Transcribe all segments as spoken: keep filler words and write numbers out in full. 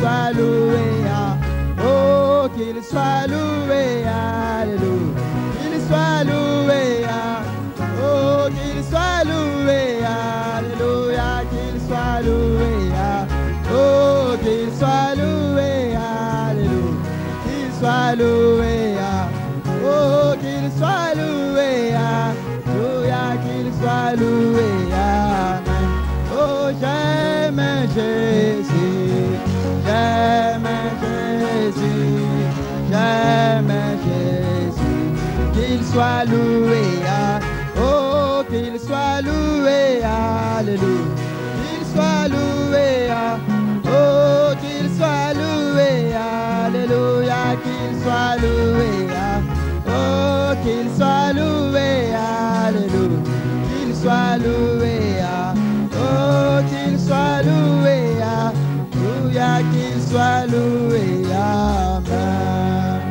soit loué, oh qu'il soit loué, alléluia, qu'il soit loué, oh qu'il soit loué, alléluia, qu'il soit loué, oh qu'il soit loué, alléluia, qu'il soit loué, oh qu'il soit loué, alléluia, qu'il soit loué, amen. Oh j'aime Jésus, j'aime Jésus, j'aime Jésus, qu'il soit loué, oh qu'il soit loué, alléluia, qu'il soit loué, oh qu'il soit loué, alléluia, qu'il soit loué, oh qu'il soit loué, alléluia, qu'il soit loué, oh qu'il soit loué, alléluia, qu'il soit loué, amen.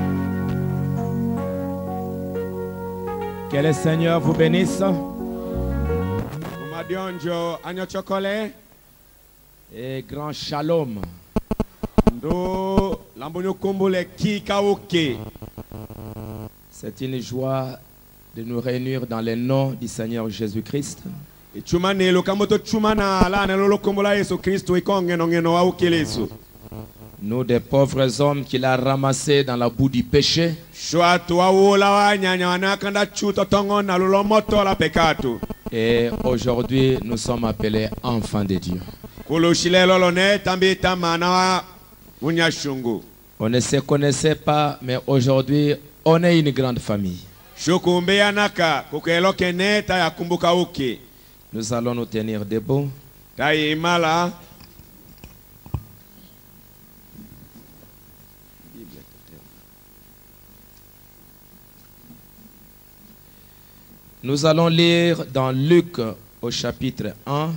Que le Seigneur vous bénisse. Et grand shalom. C'est une joie de nous réunir dans le nom du Seigneur Jésus-Christ. Nous des pauvres hommes qu'il a ramassés dans la boue du péché. Et aujourd'hui, nous sommes appelés enfants de Dieu. On ne se connaissait pas, mais aujourd'hui, on est une grande famille. Nous allons nous tenir debout. Nous allons lire dans Luc au chapitre un.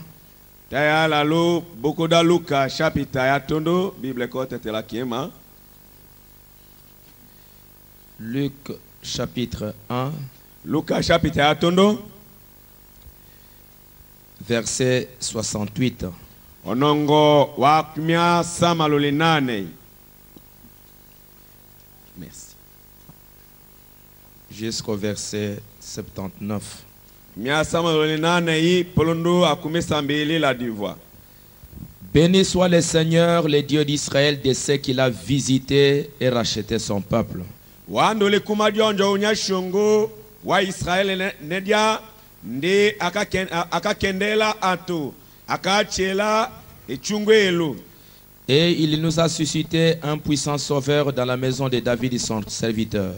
Luc chapitre un. Verset soixante-huit. Merci. Jusqu'au verset soixante-dix-neuf. Béni soit le Seigneur, le Dieu d'Israël, de ceux qu'il a visité et racheté son peuple. Et il nous a suscité un puissant sauveur dans la maison de David, son serviteur.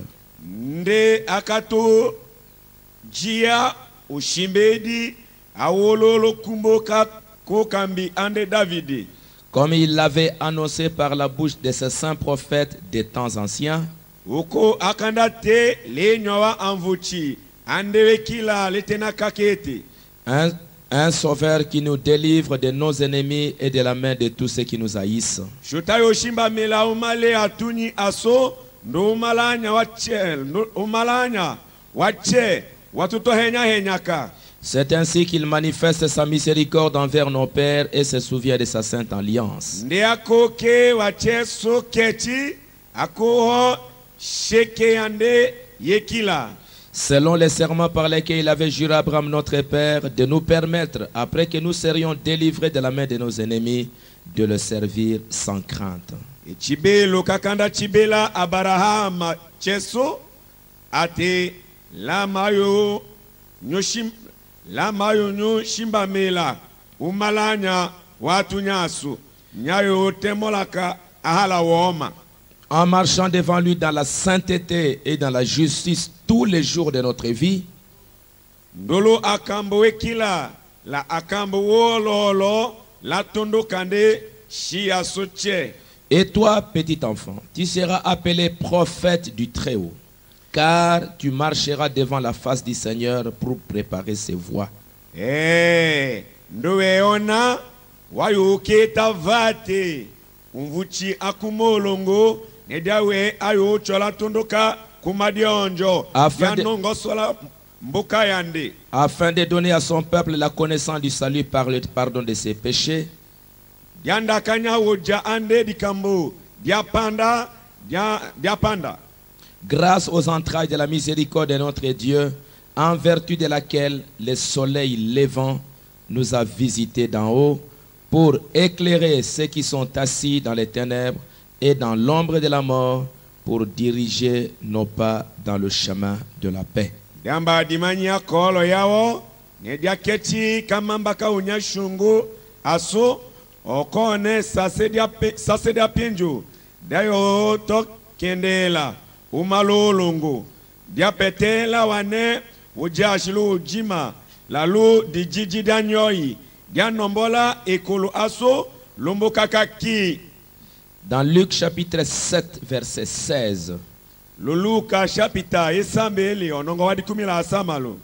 Comme il l'avait annoncé par la bouche de ses saints prophètes des temps anciens. Un, un sauveur qui nous délivre de nos ennemis et de la main de tous ceux qui nous haïssent. C'est ainsi qu'il manifeste sa miséricorde envers nos pères et se souvient de sa sainte alliance. Selon les serments par lesquels il avait juré à Abraham notre père de nous permettre, après que nous serions délivrés de la main de nos ennemis, de le servir sans crainte. En marchant devant lui dans la sainteté et dans la justice tous les jours de notre vie. Et toi, petit enfant, tu seras appelé prophète du Très-Haut, car tu marcheras devant la face du Seigneur pour préparer ses voies. Eh, ndoweona wayoketa vate umvuchi akumolongo nedawe ayo chola tondoka kumadionjo yanongo sola mboka yande, afin de donner à son peuple la connaissance du salut par le pardon de ses péchés. dianda kanya uja ande dikambo diapanda dia diapanda. Grâce aux entrailles de la miséricorde de notre Dieu, en vertu de laquelle le soleil levant nous a visités d'en haut pour éclairer ceux qui sont assis dans les ténèbres et dans l'ombre de la mort, pour diriger nos pas dans le chemin de la paix. Diamba dimanya kolo yao ne diaketi kamambaka unyashungu aso okone sase dia sase dia pinju dayo to kendela umalolongo diapetela wane ujashilu ujima lalu dijiji danyoi dianombola ekolo aso lombo kakaki. Dans Luc chapitre sept verset seize. Luka chapitre esambeli onongo wadi kumi la asamalo.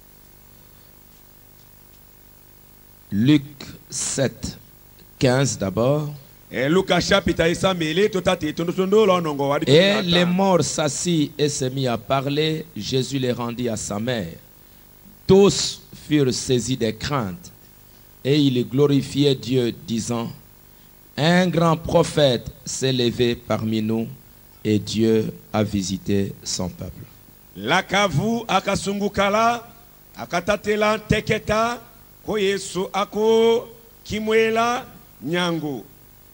Luc sept quinze d'abord. Et Luka chapitre esambeli totati tondotondo lo onongo wadi kumi la. Et les morts s'assit et se mit à parler. Jésus les rendit à sa mère. Tous furent saisis de crainte et ils glorifiaient Dieu, disant: un grand prophète s'est levé parmi nous et Dieu a visité son peuple. Lakavu akasungukala akatatela teketa ko Yesu ako kimwela nyangu.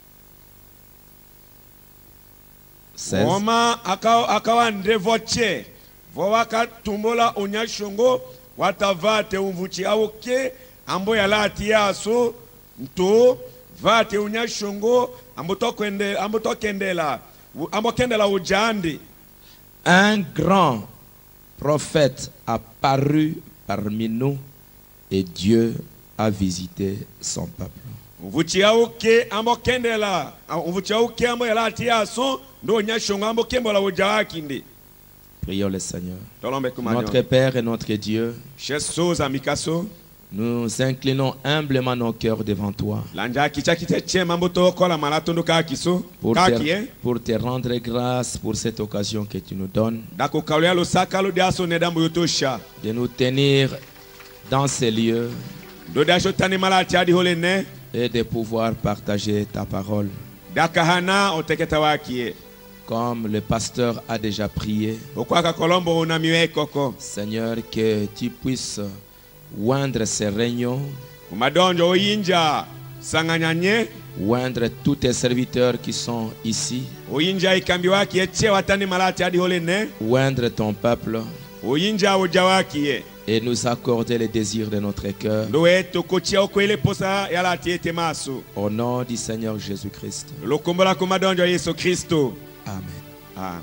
Oma akawa akawa ndevoche vowaka tumbola onyashongo watavate umvuchi awoke ambo yalati yaso nto vate unyashongo ambotokende ambotokendela ambokendela ujandi. Un grand prophète a paru parmi nous et Dieu a visité son peuple. Umvuchi awoke ambokendela umvuchi awoke ambo yalati yaso ndo nyashongo ambokembola ujawakindi. Prions le Seigneur. Notre Père et notre Dieu, nous inclinons humblement nos cœurs devant toi pour te, pour te rendre grâce pour cette occasion que tu nous donnes de nous tenir dans ces lieux et de pouvoir partager ta parole. Comme le pasteur a déjà prié, Seigneur, que tu puisses oindre ces réunions, oindre tous tes serviteurs qui sont ici, oindre ton peuple et nous accorder les désirs de notre cœur. Au nom du Seigneur Jésus-Christ. Amen. Amen.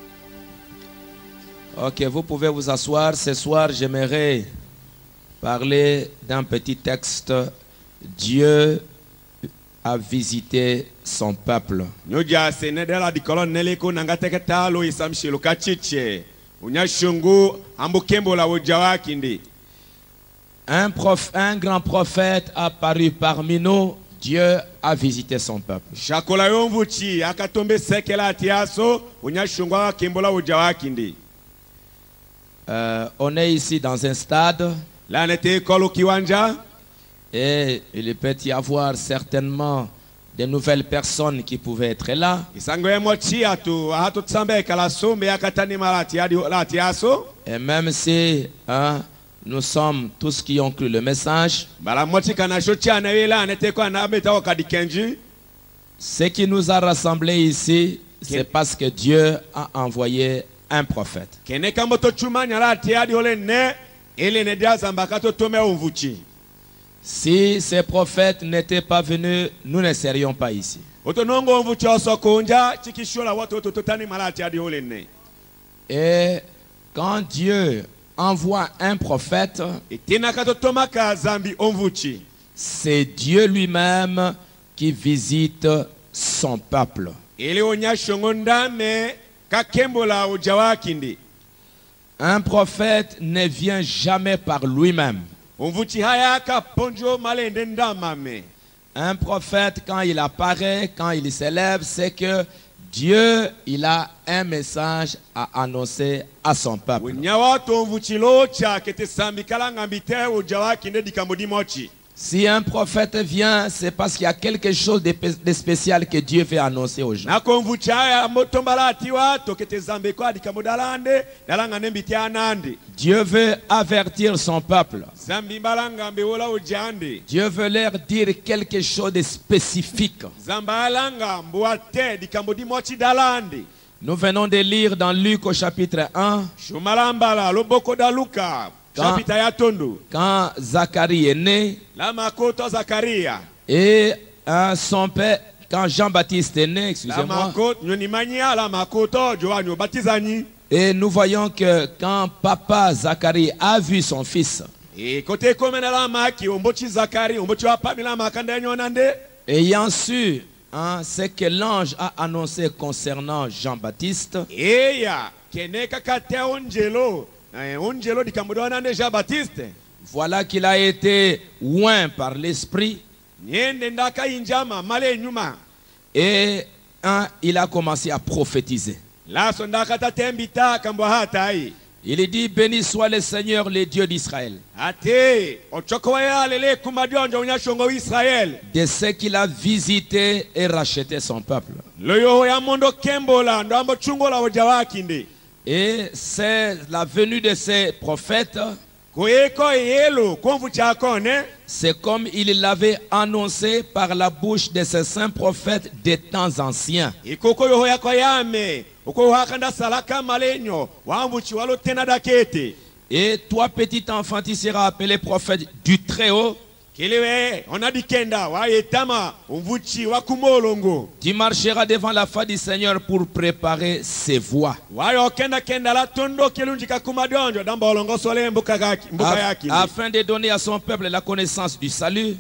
Ok, vous pouvez vous asseoir. Ce soir, j'aimerais parler d'un petit texte. Dieu a visité son peuple. Un, prof, un grand prophète a apparu parmi nous. Dieu a visité son peuple. Euh, on est ici dans un stade. Et il peut y avoir certainement de nouvelles personnes qui pouvaient être là. Et même si hein, nous sommes tous qui ont cru le message, ce qui nous a rassemblés ici, c'est parce que Dieu a envoyé un prophète. Si ces prophètes n'étaient pas venus, nous ne serions pas ici. Et quand Dieu envoie un prophète, c'est Dieu lui-même qui visite son peuple. Un prophète ne vient jamais par lui-même. Un prophète, quand il apparaît, quand il s'élève, c'est que Dieu, il a un message à annoncer à son peuple. Si un prophète vient, c'est parce qu'il y a quelque chose de, de spécial que Dieu veut annoncer aux gens. Dieu veut avertir son peuple. Dieu veut leur dire quelque chose de spécifique. Nous venons de lire dans Luc au chapitre un. Quand, quand Zacharie est né, et hein, son père, quand Jean-Baptiste est né, excusez-moi, et nous voyons que quand papa Zacharie a vu son fils, ayant su hein, ce que l'ange a annoncé concernant Jean-Baptiste, voilà qu'il a été oint par l'esprit et hein, il a commencé à prophétiser. Il dit: béni soit le Seigneur, le Dieu d'Israël, de ce qu'il a visité et racheté son peuple. Et c'est la venue de ces prophètes. C'est comme il l'avait annoncé par la bouche de ces saints prophètes des temps anciens. Et toi, petit enfant, tu seras appelé prophète du Très-Haut. Tu marcheras devant la face du Seigneur pour préparer ses voies. Afin de donner à son peuple la connaissance du salut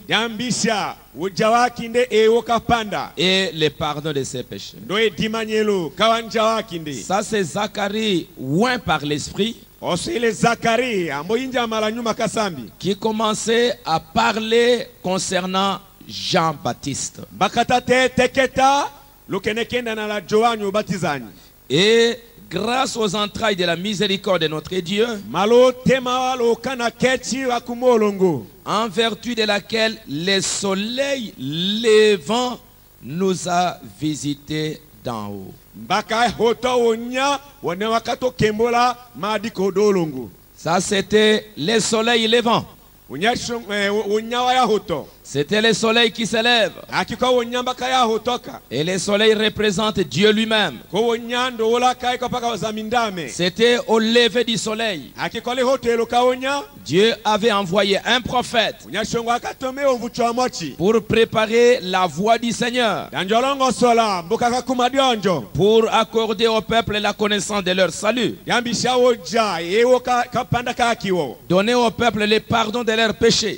et le pardon de ses péchés. Ça, c'est Zacharie oint par l'esprit, qui commençait à parler concernant Jean-Baptiste. Et grâce aux entrailles de la miséricorde de notre Dieu, en vertu de laquelle le soleil levant nous a visités d'en haut. Ça, c'était le soleil levant. C'était le soleil qui se lève. Et le soleil représente Dieu lui-même. C'était au lever du soleil. Dieu avait envoyé un prophète pour préparer la voie du Seigneur, pour accorder au peuple la connaissance de leur salut, donner au peuple le pardon de leurs péchés,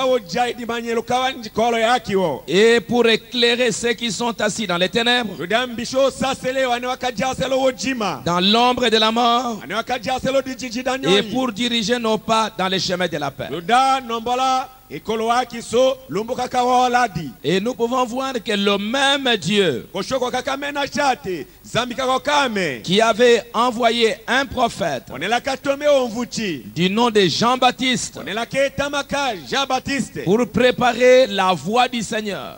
et pour éclairer ceux qui sont assis dans les ténèbres, dans l'ombre de la mort, et pour diriger nos pas dans les chemins de la paix. Et nous pouvons voir que le même Dieu qui avait envoyé un prophète du nom de Jean-Baptiste pour préparer la voie du Seigneur,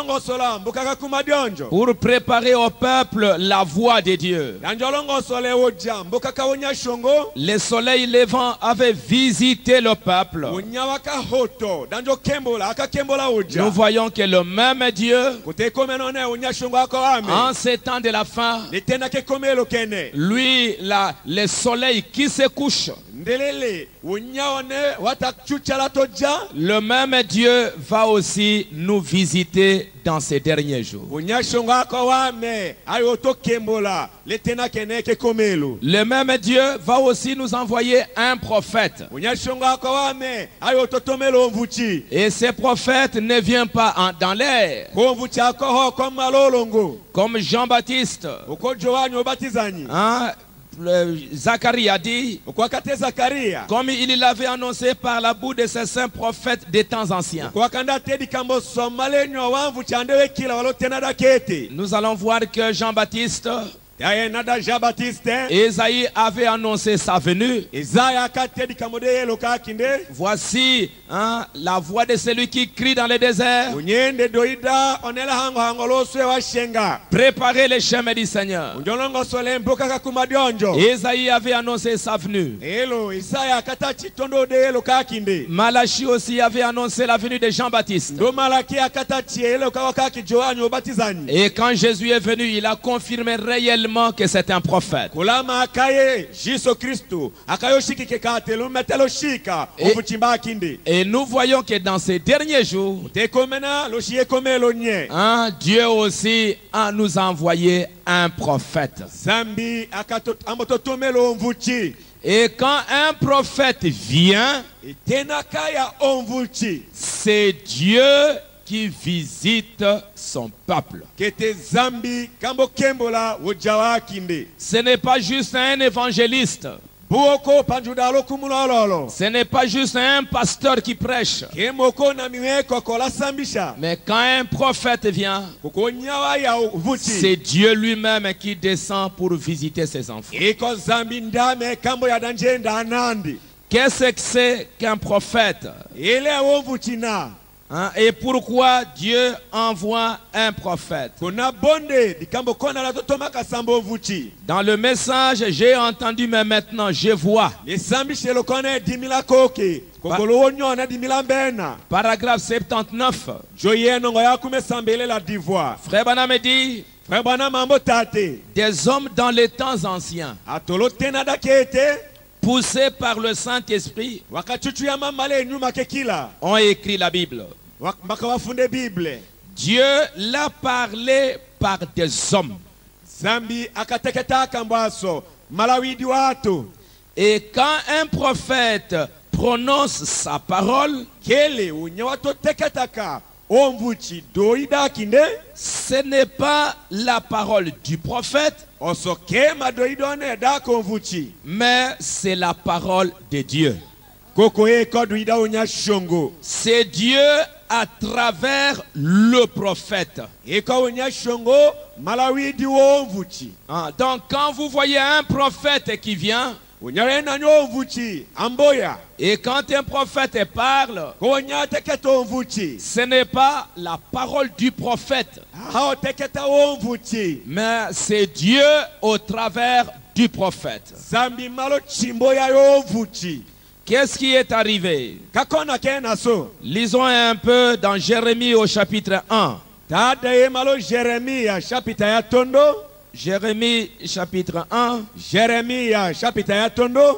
pour préparer au peuple la voie de Dieu, le soleil levant avait visité le peuple. Nous voyons que le même Dieu, en ces temps de la fin, lui, la, le soleil qui se couche, le même Dieu va aussi nous visiter dans ces derniers jours. Le même Dieu va aussi nous envoyer un prophète. Et ce prophète ne vient pas en, dans l'air, comme Jean-Baptiste. Hein? Zacharie a dit, comme il l'avait annoncé par la bouche de ces saints prophètes des temps anciens. Nous allons voir que Jean-Baptiste yaye nada Jean Baptiste Ésaïe avait annoncé sa venue. Isaiah akatedi kamode loka kinde Voici hein, la voix de celui qui crie dans le désert. unyende doida onela hango hango loswe wa shenga Préparez les chemins du Seigneur. unjolongo sole mboka kakumadionjo Ésaïe avait annoncé sa venue. elo Isaiah akatachi tondo de loka kinde Malachie aussi avait annoncé la venue de Jean-Baptiste. ndo Malaki akatachi elo kawakaki Yohana obatizani Et quand Jésus est venu, il a confirmé réellement que c'est un prophète. kulama akaye Jésus Kristo akayoshiki kekatelo metelo shika Et- obuchimba kinde Et nous voyons que dans ces derniers jours, tekomena loshie komelo nye hein, Dieu aussi a nous envoyé un prophète. zambi akato ambototomelo mvuchi Et quand un prophète vient, tena kaya omvuchi c'est Dieu qui visite son peuple. kete zambi kambo kembola wojawa kinde Ce n'est pas juste un évangéliste. buoko panjudalo kumulololo Ce n'est pas juste un pasteur qui prêche. kemoko na miweko kola sambisha Mais quand un prophète vient, kukonyawa ya vuchi c'est Dieu lui-même qui descend pour visiter ses enfants. iko zambi ndame kambo ya danjenda anandi Qu'est-ce que c'est qu'un prophète? ile omvuchi na Hein? Et pourquoi Dieu envoie un prophète? kuna bonde dikambo kona la totomaka sambo vuchi Dans le message, j'ai entendu, mais maintenant je vois. le sambishe lo kone dimila koke kokolo wonyona dimila mbena Paragraphe soixante-dix-neuf. joyeno ngoya kumesambele la divoire Frère Branham dit, frère bana mambo tate des hommes dans les temps anciens, atolo tena dakete poussés par le Saint-Esprit, wakachuchu ya mamale nyuma kekila ont écrit la Bible. mpaka wafunde bible Dieu l'a parlé par des hommes. zambi akateketa kambwaso malawidi watu Et quand un prophète prononce sa parole, kele unye watu teketaka omvuchi doida kinde ce n'est pas la parole du prophète, osoke madoidone da konvuchi mais c'est la parole de Dieu. koko eko doida unya shongo C'est Dieu à travers le prophète. eko unya shongo malawidi omvuchi Hein, Donc quand vous voyez un prophète qui vient, unyare na omvuchi amboya et quand un prophète parle, konya teketa omvuchi ce n'est pas la parole du prophète, hao teketa omvuchi mais c'est Dieu au travers du prophète. zambi malo chimbo ya omvuchi Qu'est-ce qui est arrivé? kakona kena so Lisons un peu dans Jérémie au chapitre un. tada ye malo Jeremia chapitre ya tondo Jérémie chapitre un. Jeremia chapitre ya tondo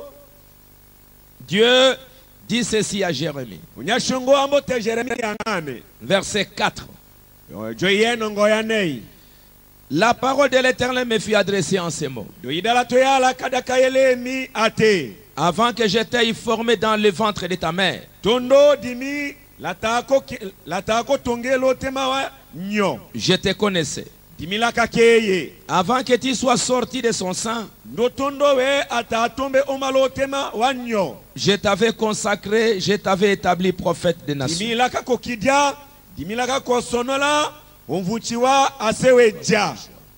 Dieu dit ceci à Jérémie. unyashungo ambote Jeremia ngane Verset quatre. joyeno ngoya nei La parole de l'Éternel me fut adressée en ces mots. doidala toyala kadaka yele mi ate Avant que j'étais formé dans le ventre de ta mère, tondo dimi latako latako tongelo tema wa nyo je te connaissais. dimila kakeye Avant que tu sois sorti de son sein, ndo tondo we atatombe omalo tema wa nyo je t'avais consacré, je t'avais établi prophète des nations. dimila kakokidia dimila kakosonola omvuchiwa aseweja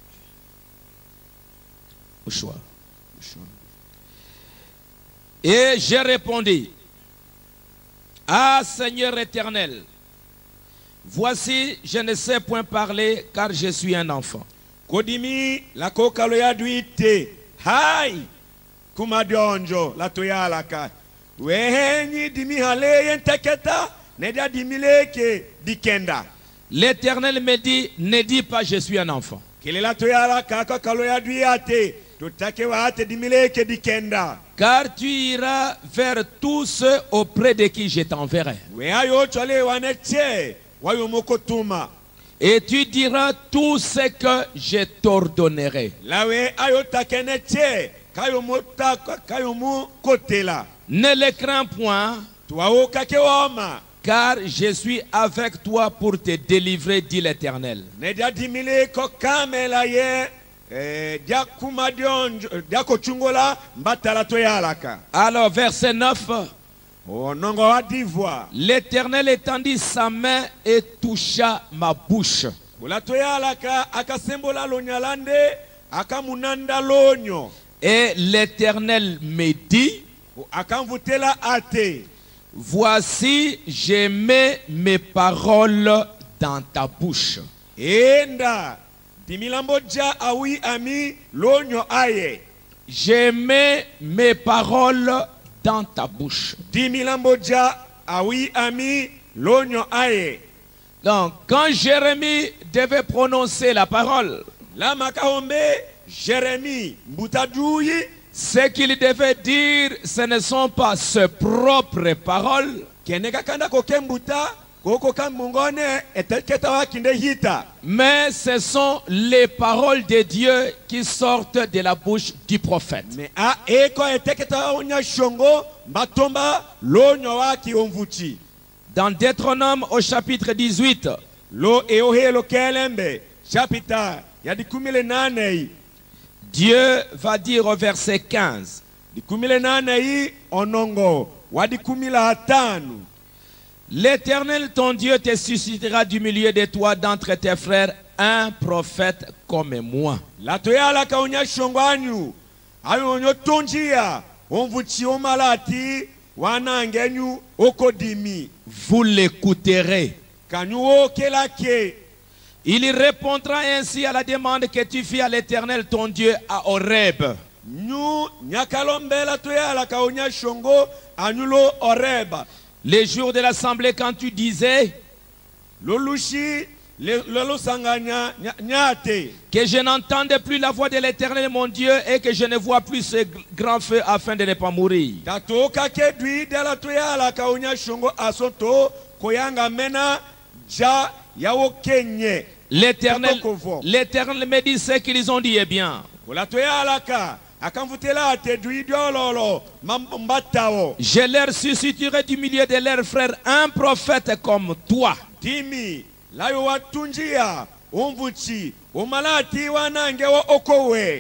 Au choix. Et j'ai répondu, ah Seigneur éternel, voici, je ne sais point parler car je suis un enfant. kodimi la kokalo ya duite hai kumadonjo la toyalaka wehenyi dimi hale yenteketa nedia dimileke dikenda L'Éternel me dit, ne dis pas je suis un enfant. kele la toyalaka kokalo ya duite tutake waate dimileke dikenda Car tu iras vers tous ceux auprès de qui je t'enverrai. we ayo chole waneche wayo mokotuma Et tu diras tout ce que je t'ordonnerai. lawe ayo takeneche kayo motaka kayo mokotela Ne le crains point, tuwao kake wama car je suis avec toi pour te délivrer, dit l'Éternel. nedia dimile ko kamela ye eh, dia kumadionjo dia kochungola mbatala toyalaka Alors, verset neuf. onongo wa divoire L'Éternel étendit sa main et toucha ma bouche. ula toyalaka akasembola lonyalande akamunanda lonyo. Et l'Éternel me dit, Akamvutela ate. voici, je mets mes paroles dans ta bouche. Enda dimilambo ja awi ami lonyo aye. Je mets mes paroles dans ta bouche. Dimilambo ja awi ami lonyo aye. Donc, quand Jérémie devait prononcer la parole, La makahombe Jérémie mbutadouyi. ce qu'il devait dire, ce ne sont pas ses propres paroles, Keneka kanda kokembuta koko kamungone eteketa wakinde hita. mais ce sont les paroles de Dieu qui sortent de la bouche du prophète. Me a eko eteketa onya shongo matomba lonyo waki omvuchi. Dans Deutéronome au chapitre dix-huit, Lo eohelo kelembe chapita ya dikumile nane. Dieu va dire au verset quinze, Dikumile nane onongo wadikumila hatanu. l'Éternel ton Dieu te suscitera du milieu de toi d'entre tes frères un prophète comme moi. La toyala kaonya shongwanyu ayo onyo tonjia omvuchi omalati wanangenyu okodimi Vous l'écouterez. kanyu okelake. Il répondra ainsi à la demande que tu fis à l'Éternel ton Dieu à Horeb. Nyu nyakalombela toyala kaonya shongo anyulo oreba. Les jours de l'assemblée, quand tu disais Lolushi lolo sanganya nyate. que je n'entendais plus la voix de l'Éternel mon Dieu et que je ne vois plus ce grand feu afin de ne pas mourir. Tatoka kedwi dela toyala kaonya shongo asoto koyanga mena ja yawo kenye. L'Éternel, Takokovo. l'Éternel me dit ce qu'ils ont dit est bien. Kola toyala ka akamvutela ate dwi diololo mbatao. Je leur susciterai du milieu de leurs frères un prophète comme toi. Dimi layo watunjia umvuchi umalati wanange wa okowe.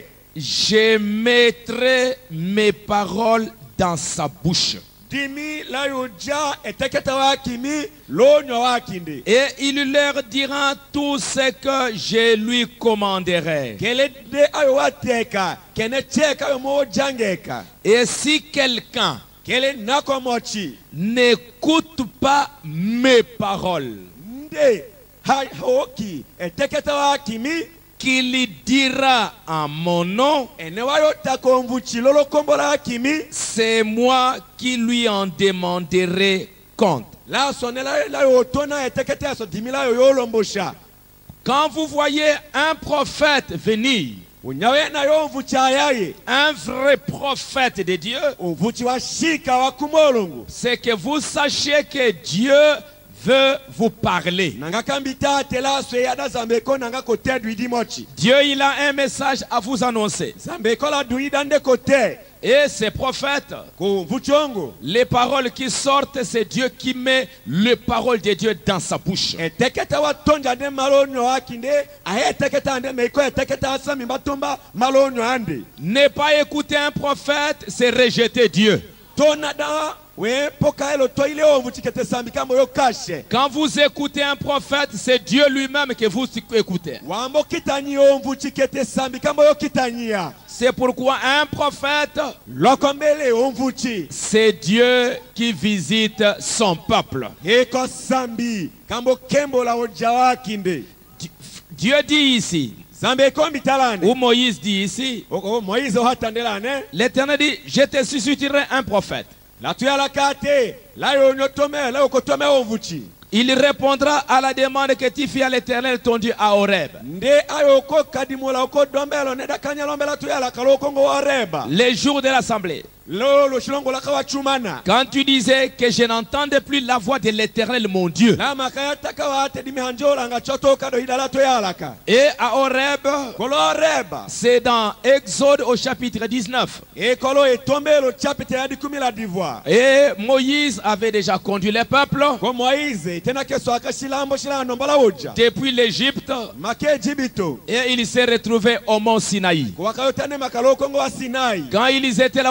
Je mettrai mes paroles dans sa bouche. Dimi layo ja eteketa wakimi lonyo wakinde. Et il leur dira tout ce que je lui commanderai. Kele de ayo wateka kene cheka yo mo jangeka. Et si quelqu'un Kele nakomochi n'écoute pas mes paroles, nde hai hoki eteketa wakimi qu'il dira en mon nom, ene wayo takomvuchi lolo kombola wakimi. c'est moi qui lui en demanderai compte. La sonela la yo tona eteketa so dimila yo yolombosha. Quand vous voyez un prophète venir, Unyawe na yo mvuchi ayaye. un vrai prophète de Dieu, Mvuchi wa shika wa kumolongo. c'est que vous sachiez que Dieu veut vous parler. Nanga kambita tela so yada zambeko nanga kote duidi mochi. Dieu, il a un message à vous annoncer. Zambeko la duida nde kote. Et ces prophètes, Ko mvuchongo. les paroles qui sortent, c'est Dieu qui met les paroles de Dieu dans sa bouche. Eteketa wa tonja de malonyo akinde. Ahe eteketa ande meiko eteketa asami batomba malonyo ande. Ne pas écouter un prophète, c'est rejeter Dieu. Tona da we poka elo toile o mvuchi kete sambi kambo yo kashe. Quand vous écoutez un prophète, c'est Dieu lui-même que vous écoutez. Wambo kitanyi o mvuchi kete sambi kambo yo kitanyia. C'est pourquoi un prophète, Lokombele o mvuchi. c'est Dieu qui visite son peuple. Eko sambi kambo kembo la ojawa kinde. Dieu dit ici, Zambe kombi talane. ou Moïse dit ici, O Moïse o hatandela ne. l'Éternel dit, je te susciterai un prophète. La tuya la kate. La yo nyotome. La yo kotome o mvuchi. Il répondra à la demande que tu fis à l'Éternel ton Dieu à Horeb. Nde ayo ko kadimola oko dombelo ne da kanyalombe la tuya la kalo kongo oreba. Les jours de l'assemblée, Lolo shilongo la kawa chumana. quand tu disais que je n'entendais plus la voix de l'Éternel mon Dieu, La makaya takawa ate dimi hanjola nga choto kado hidala tuya la ka. et à Horeb, Kolo oreba. c'est dans Exode au chapitre dix-neuf. E kolo e tombelo chapite yadi kumi la d'ivoire. Et Moïse avait déjà conduit le peuple Ko Moïse tena keso akashilambo shila nombala oja. depuis l'Égypte Make jibito. et il s'est retrouvé au mont Sinaï. Ko wakayotane makalo kongo wa Sinai. Quand ils étaient là au mont Sinaï,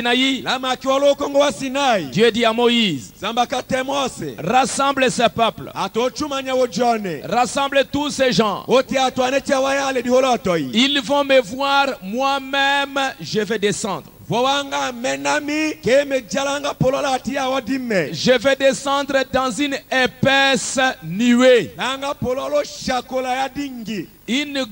Sinaï, lama akiwa lokongo wa Sinai, Dieu dit à Moïse, zamba kate Mose rassemble ce peuple, atochumanya wojone rassemble tous ces gens. oti atwanetia wayale diholotoi Ils vont me voir, moi-même je vais descendre. vowanga menami keme jalanga polola atia wadime Je vais descendre dans une épaisse nuée, langa pololo shakola ya dingi une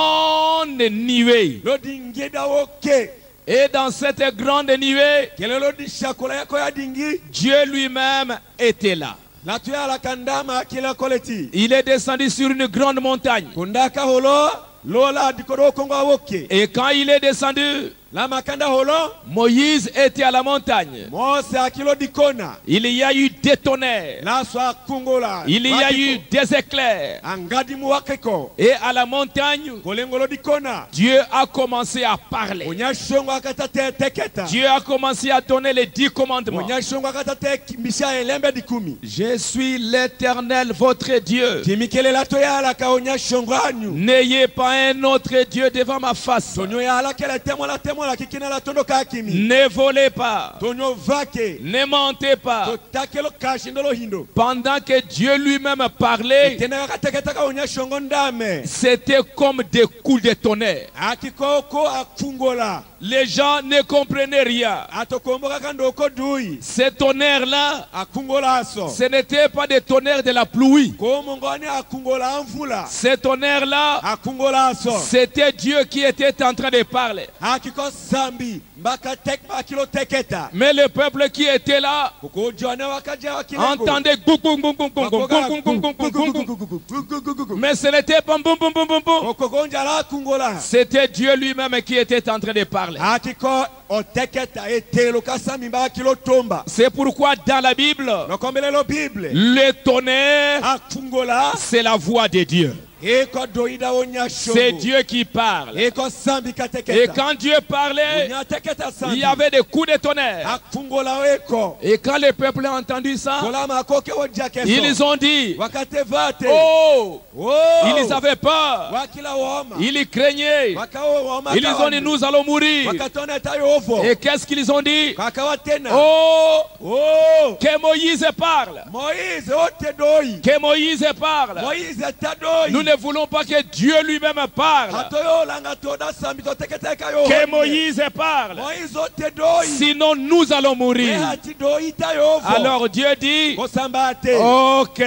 grande nuée. lo dingi da oke Et dans cette grande nuée, kelelo di shakola yako ya dingi Dieu lui-même était là. la tuya la kandama kila koleti Il est descendu sur une grande montagne. kundaka holo lola dikodo kongo awoke Et quand il est descendu, la makanda holo Moïse était à la montagne. Mose akilo dikona Il y a eu des tonnerres. la swa kungola Il y a eu des éclairs. angadi muwakeko Et à la montagne, kolengolo dikona Dieu a commencé à parler. onyashongo akatate teketa Dieu a commencé à donner les dix commandements. onyashongo akatate misha elembe dikumi Je suis l'Éternel, votre Dieu. timikele la toyala ka onyashongo anyu N'ayez pas un autre Dieu devant ma face. tonyo yala kele temo la temo la kikina la tondo ka kimi Ne volez pas. tonyo vake Ne mentez pas. to takelo kashi ndolo hindo Pendant que Dieu lui-même parlait, tena akateketa ka onyashongo ndame c'était comme des coups de tonnerre. akikoko akungola Les gens ne comprenaient rien. atokomboka kandoko dui Ces tonnerres-là, akungola aso ce n'était pas des tonnerres de la pluie. ko mongoni akungola amvula Ces tonnerres-là, akungola aso c'était Dieu qui était en train de parler. akiko sambi mbaka tek makilo teketa Mais le peuple qui était là ko jone wakaja wakilengo entendait gou, gou, gou, gou, gou, gou, gou, gou, gou, gou, gou, gou, gou. Mais ce n'était pas boum, boum, boum, boum, boum. okogonja la kungola C'était Dieu lui-même qui était en train de parler. akiko oteketa etelo kasami mbaka kilo tomba C'est pourquoi dans la Bible, nokombelelo bible le tonnerre, akungola c'est la voix de Dieu. eko doida onyashongo C'est Dieu qui parle. eko sambi Et kateketa quand Dieu parlait, onyateketa il sambi y avait des coups de tonnerre. akungola eko Et quand le peuple a entendu ça, kola makoke wojakeso ils ont dit, wakate vate oh, oh ils avaient peur, wakila woma ils craignaient. wakawo woma Ils ont dit, nous allons mourir. wakatona tayovo Et qu'est-ce qu'ils ont dit? kakawatena Oh, oh que Moïse parle. Moïse ote doi Que Moïse parle. Moïse tadoi Nous ne voulons pas que Dieu lui-même parle. atoyo langa toda sambi toteketeka yo Que Moïse parle. Moïse ote doi Sinon, nous allons mourir. ati doi tayovo Alors Dieu dit, kosambate ok.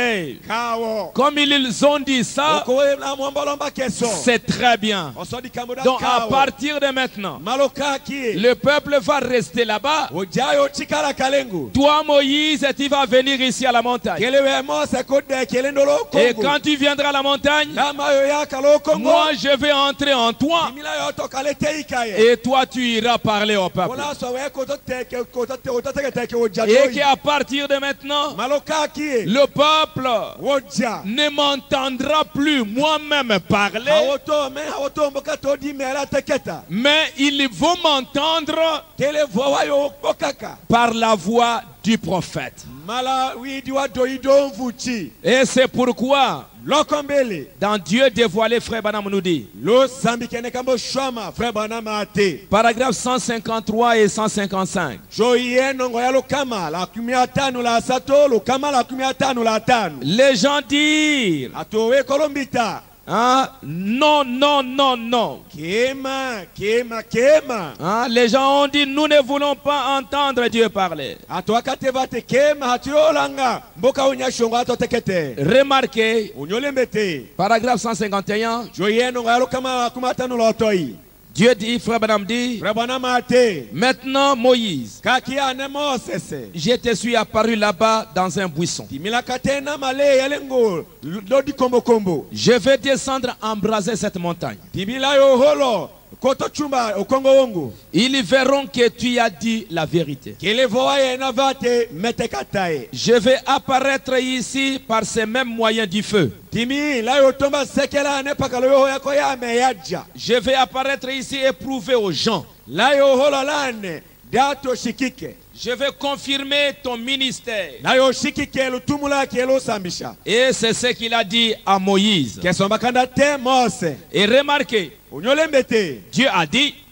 kawo Comme ils ont dit ça, okowe la mwambolomba keso c'est très bien. osodi kamoda Donc à kawo partir de maintenant, malokaki le peuple va rester là-bas. ojayo chikala kalengu Toi, Moïse, tu vas venir ici à la montagne. kelewe mose kode kelendolo Et kongo quand tu viendras à la montagne, lama yo yakalo kongo moi je vais entrer en toi. imila yo tokalete ikaye Et toi, tu iras parler au peuple. kola so we ko toteke ko tote ototeketeke Et ojayo qu'à partir de maintenant, malokaki le peuple woja ne m'entendra plus moi-même parler, hawoto me hawoto mboka todi mela teketa mais ils vont m'entendre tele vowa yo bokaka par la voix du prophète. mala widi wa doido mvuchi Et c'est pourquoi, lokombele dans Dieu dévoilé, frère Branham nous dit, lo sambi kene kambo shwama frère banama ate paragraphe cent cinquante-trois et cent cinquante-cinq. joye nongo ya lokama la kumi atano la sato lokama la kumi atano la tano Les gens dirent, atowe kolombita hein, non, non, non, non. kema kema kema Hein, les gens ont dit, nous ne voulons pas entendre Dieu parler. atwakate vate kema hatiolanga mboka onyashongo atotekete Remarquez, onyolembete paragraphe cent cinquante et un, joye nongo ya lokama la kumi atano lotoi Dieu dit, frère Branham dit, frère banama ate maintenant Moïse, kaki ane mosese je te suis apparu là-bas dans un buisson. timilaka tena male yalengo lodi kombo kombo Je vais descendre embraser cette montagne. timila yo holo koto chumba okongo wongo Ils verront que tu as dit la vérité. kele vowa yena vate metekatae Je vais apparaître ici par ces mêmes moyens du feu. timi la yo tomba sekela ne pakalo yo yako ya meyaja Je vais apparaître ici et prouver aux gens. la yo holo lane dato shikike Je vais confirmer ton ministère. la yo shikike lutumula kelo sambisha Et c'est ce qu'il a dit à Moïse. kesomba kanda te mose Et remarquez, unyolembete Dieu a dit,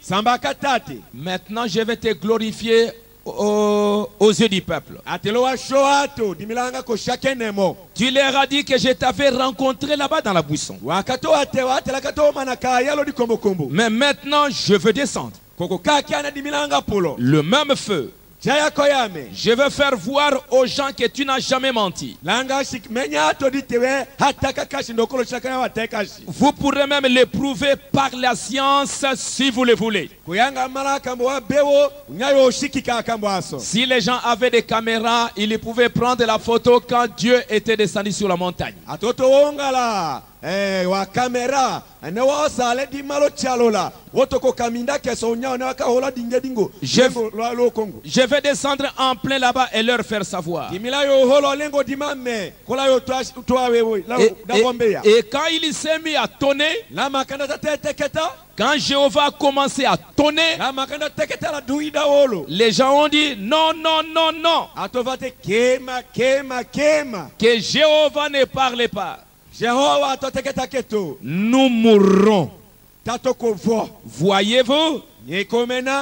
samba katate Maintenant, je vais te glorifier aux, aux yeux du peuple. atelo wa shoato dimilanga ko shakenemo Tu leur as dit que je t'avais rencontré là-bas dans la buisson. wakato ate watela kato manaka yalo di kombo kombo Mais maintenant, je veux descendre. koko kakiana dimilanga polo Le même feu. jaya koyame Je veux faire voir aux gens que tu n'as jamais menti. langa shik menya to ditewe hataka kashi ndokolo shakana watekashi Vous pourrez même l'éprouver par la science si vous le voulez. kuyanga mala kambo wa bewo nyayo shikika kambo aso Si les gens avaient des caméras, ils pouvaient prendre la photo quand Dieu était descendu sur la montagne. atoto wongala eh wa kamera ne wa sale di malo chalola wotoko kaminda keso nyao ne waka hola dinge dingo Je- lengo lo lo Congo Je vais descendre en plein là-bas et leur faire savoir. dimila yo holo lengo dimame kola yo toa toa wewe la Et, da bombeya et- et quand il s'est mis à tonner, la makanda tete keta quand Jéhovah a commencé à tonner, la makanda teketa la duida wolo les gens ont dit non, non, non, non, atovate kema kema kema que Jéhovah ne parle pas. Jehova atoteketa keto Nous mourrons. tatoko vo Voyez-vous, yekomena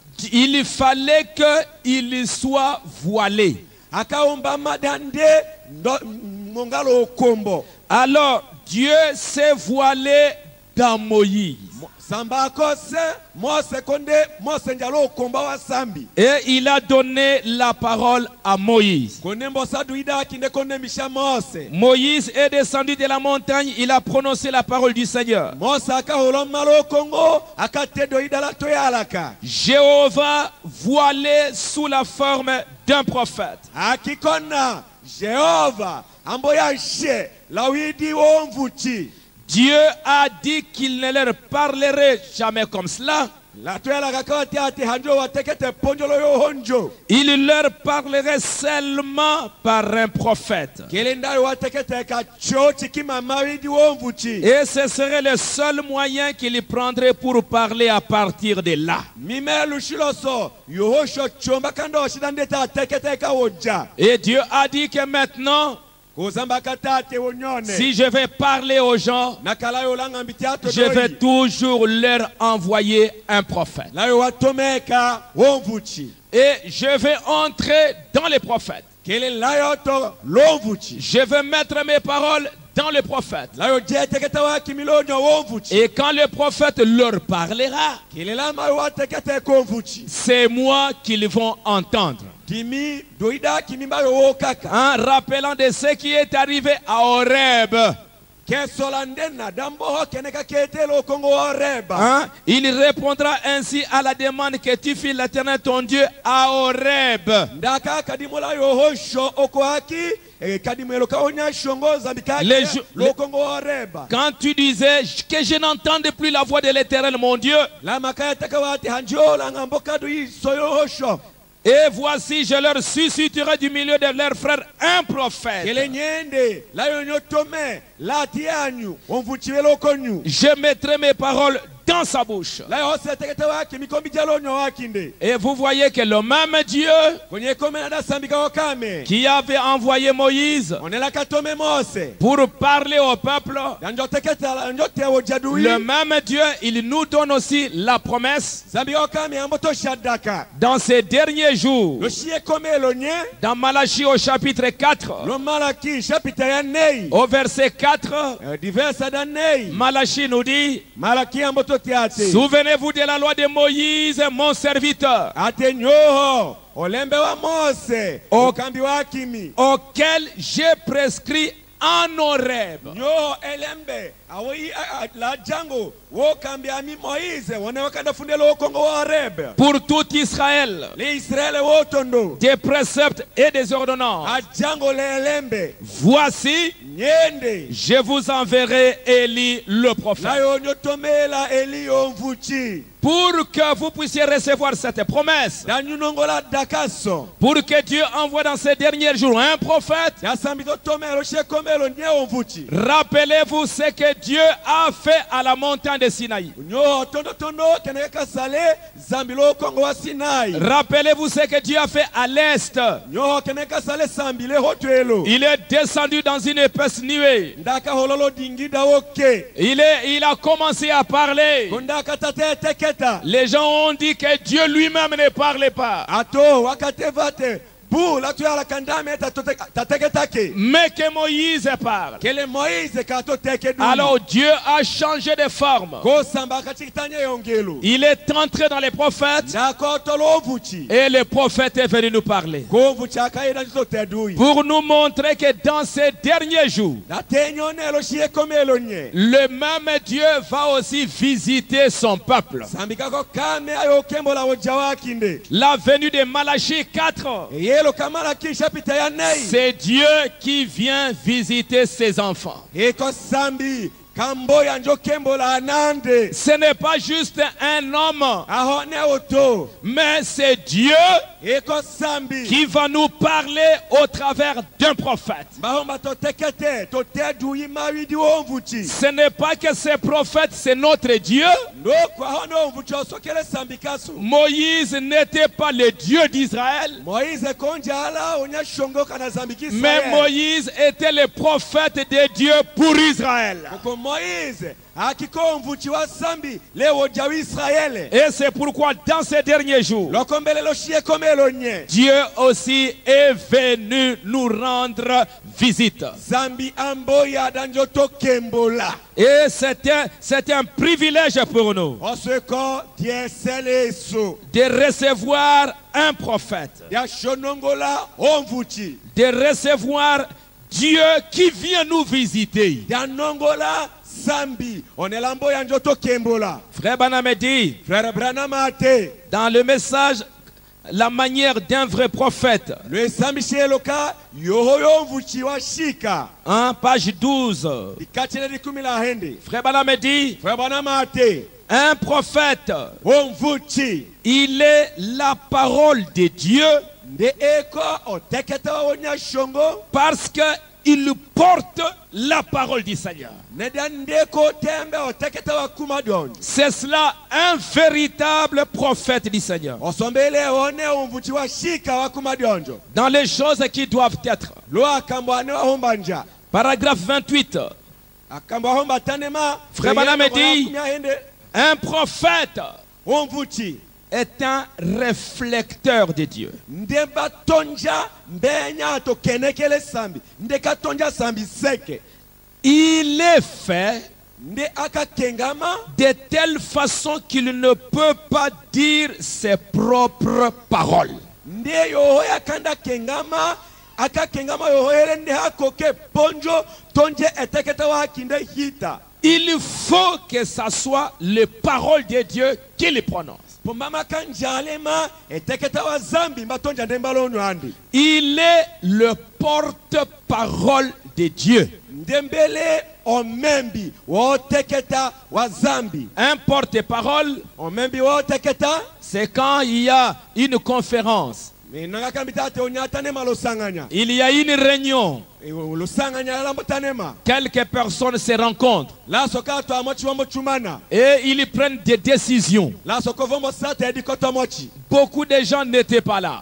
il fallait qu'il soit voilé. akaomba madande ndo mongalo kombo Alors, Dieu s'est voilé dans Moïse. samba kose mose konde mose njalo komba wa sambi Et il a donné la parole à Moïse. konde mbosa duida kinde konde misha mose Moïse est descendu de la montagne, il a prononcé la parole du Seigneur. mose akaholo malo kongo akate doida la toyalaka Jéhovah voilé sous la forme d'un prophète. akikona Jehova amboya she lawidi womvuchi Dieu a dit qu'il ne leur parlerait jamais comme cela. la toyalaka kawati ati hanjo watekete ponjolo yo honjo Il leur parlerait seulement par un prophète. kelenda watekete ka chochi kima mawidi womvuchi Et ce serait le seul moyen qu'il prendrait pour parler à partir de là. mimelu shiloso yohosho chomba kando shidandeta tekete ka woja Et Dieu a dit que maintenant, kozamba katate wonyone si je vais parler aux gens, nakala yo langa mbitiato je vais toujours leur envoyer un prophète. la yo watomeka womvuchi Et je vais entrer dans les prophètes. kele la yo to lomvuchi Je vais mettre mes paroles dans les prophètes. la yo jetekete wa kimilonyo womvuchi Et quand le prophète leur parlera, kele la ma watekete konvuchi c'est moi qu'ils vont entendre. kimi doida kimi ba yo wokaka En rappelant de ce qui est arrivé à Horeb. kesolandena dambo ho keneka ketelo kongo oreba Hein? Il répondra ainsi à la demande que tu fis l'Éternel ton Dieu à Horeb. ndaka kadimola yo hosho okoaki e kadimelo kaonya shongo zambika Les jou- lo kongo oreba Quand tu disais que je n'entendais plus la voix de l'Éternel mon Dieu, la makaya takawati hanjola ngamboka du soyo hosho et voici je leur susciterai du milieu de leurs frères un prophète. kele nyende la yo nyotome la tianyu omvuchiwelo konyu Je mettrai mes paroles dans sa bouche. la yo setekete waki mikombi jalo nyo wakinde Et vous voyez que le même Dieu kwenye komena da sambika wakame qui avait envoyé Moïse onela katome mose pour parler au peuple, njoteketa njotewo jadui le même Dieu, il nous donne aussi la promesse zambika wakame amboto shadaka dans ces derniers jours. lo shie komelo nye Dans Malachie au chapitre quatre, lo malaki chapitre ya nei au verset quatre, Eh, diversa da nei Malachie nous dit, malaki amboto tiate souvenez-vous de la loi de Moïse, mon serviteur, ate nyoho olembe wa mose O- ukambi wa kimi auquel j'ai prescrit en Horeb. nyoho elembe awoyi a- a- la jango wo kambi ami moise wone wakanda fundelo wo kongo wa oreb Pour tout Israël, le israele wo tondo des préceptes et des ordonnances. a jango le elembe Voici, nyende je vous enverrai Élie le prophète, nayo nyotomela eli omvuchi pour que vous puissiez recevoir cette promesse, danyunongola dakaso pour que Dieu envoie dans ces derniers jours un prophète. yasambi totomelo shekomelo nye omvuchi Rappelez-vous ce que Dieu a fait à la montagne de Sinaï. nyo tondo tondo kene kasale zambi lo kongo wa Sinai. Rappelez-vous ce que Dieu a fait à l'est. nyo kene kasale sambi le hotuelo. Il est descendu dans une épaisse nuée. ndaka hololo dingida oke. Il, est, il a commencé à parler. kondaka tate teketa. Les gens ont dit que Dieu lui-même ne parlait pas. ato wakate vate. bu la tuya la kandame tateke take. Mais que Moïse parle. kele Moïse kato teke du. Alors Dieu a changé de forme. ko samba kachitanya yongelo. Il est entré dans les prophètes. ndako tolo vuchi. Et le prophète est venu nous parler. ko vuchi akaida nzo tedui. Pour nous montrer que dans ces derniers jours, na tenyo nelo shie komelo nye. le même Dieu va aussi visiter son peuple. sambi kako kame ayo kembo la ojawa kinde. La venue de Malachie quatre. C'est Dieu qui vient visiter ses enfants. Ce n'est pas juste un homme, mais c'est Dieu qui va nous parler au travers d'un prophète. Ce n'est pas que ce prophète, c'est notre Dieu. Moïse n'était pas le Dieu d'Israël, mais Moïse était le prophète de Dieu pour Israël. Et c'est pourquoi dans ces derniers jours, Dieu aussi est venu nous rendre visite. Et c'est un, c'est un privilège pour nous de recevoir un prophète, de recevoir Dieu qui vient nous visiter. Frère Branham dit dans le message la manière d'un vrai prophète, hein, page douze. Frère Branham dit un prophète, il est la parole de Dieu parce que il porte la parole du Seigneur. C'est cela un véritable prophète du Seigneur. Dans les choses qui doivent être. Paragraphe vingt-huit. Frère Branham dit un prophète est un réflecteur de Dieu. Il est fait de telle façon qu'il ne peut pas dire ses propres paroles. Il faut que ce soit les paroles de Dieu qu'il prononce. Il est le porte-parole de Dieu. Un porte-parole, c'est quand il y a une conférence, il y a une réunion, quelques personnes se rencontrent et ils prennent des décisions. Beaucoup de gens n'étaient pas là.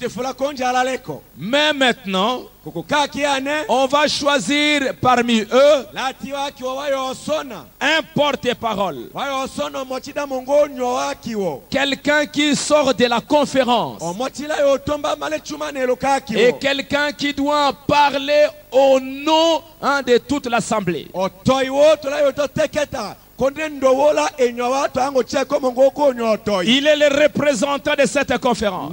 Mais maintenant, on va choisir parmi eux un porte-parole, quelqu'un qui sort de la conférence et quelqu'un qui doit parler au nom, hein, de toute l'assemblée. Il est le représentant de cette conférence.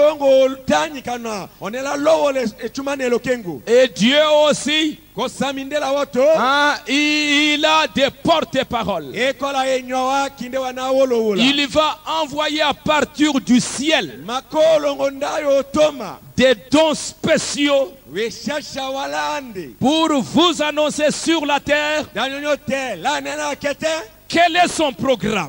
Et Dieu aussi, hein, il a des porte-paroles. Il va envoyer à partir du ciel des dons spéciaux pour vous annoncer sur la terre quel est son programme.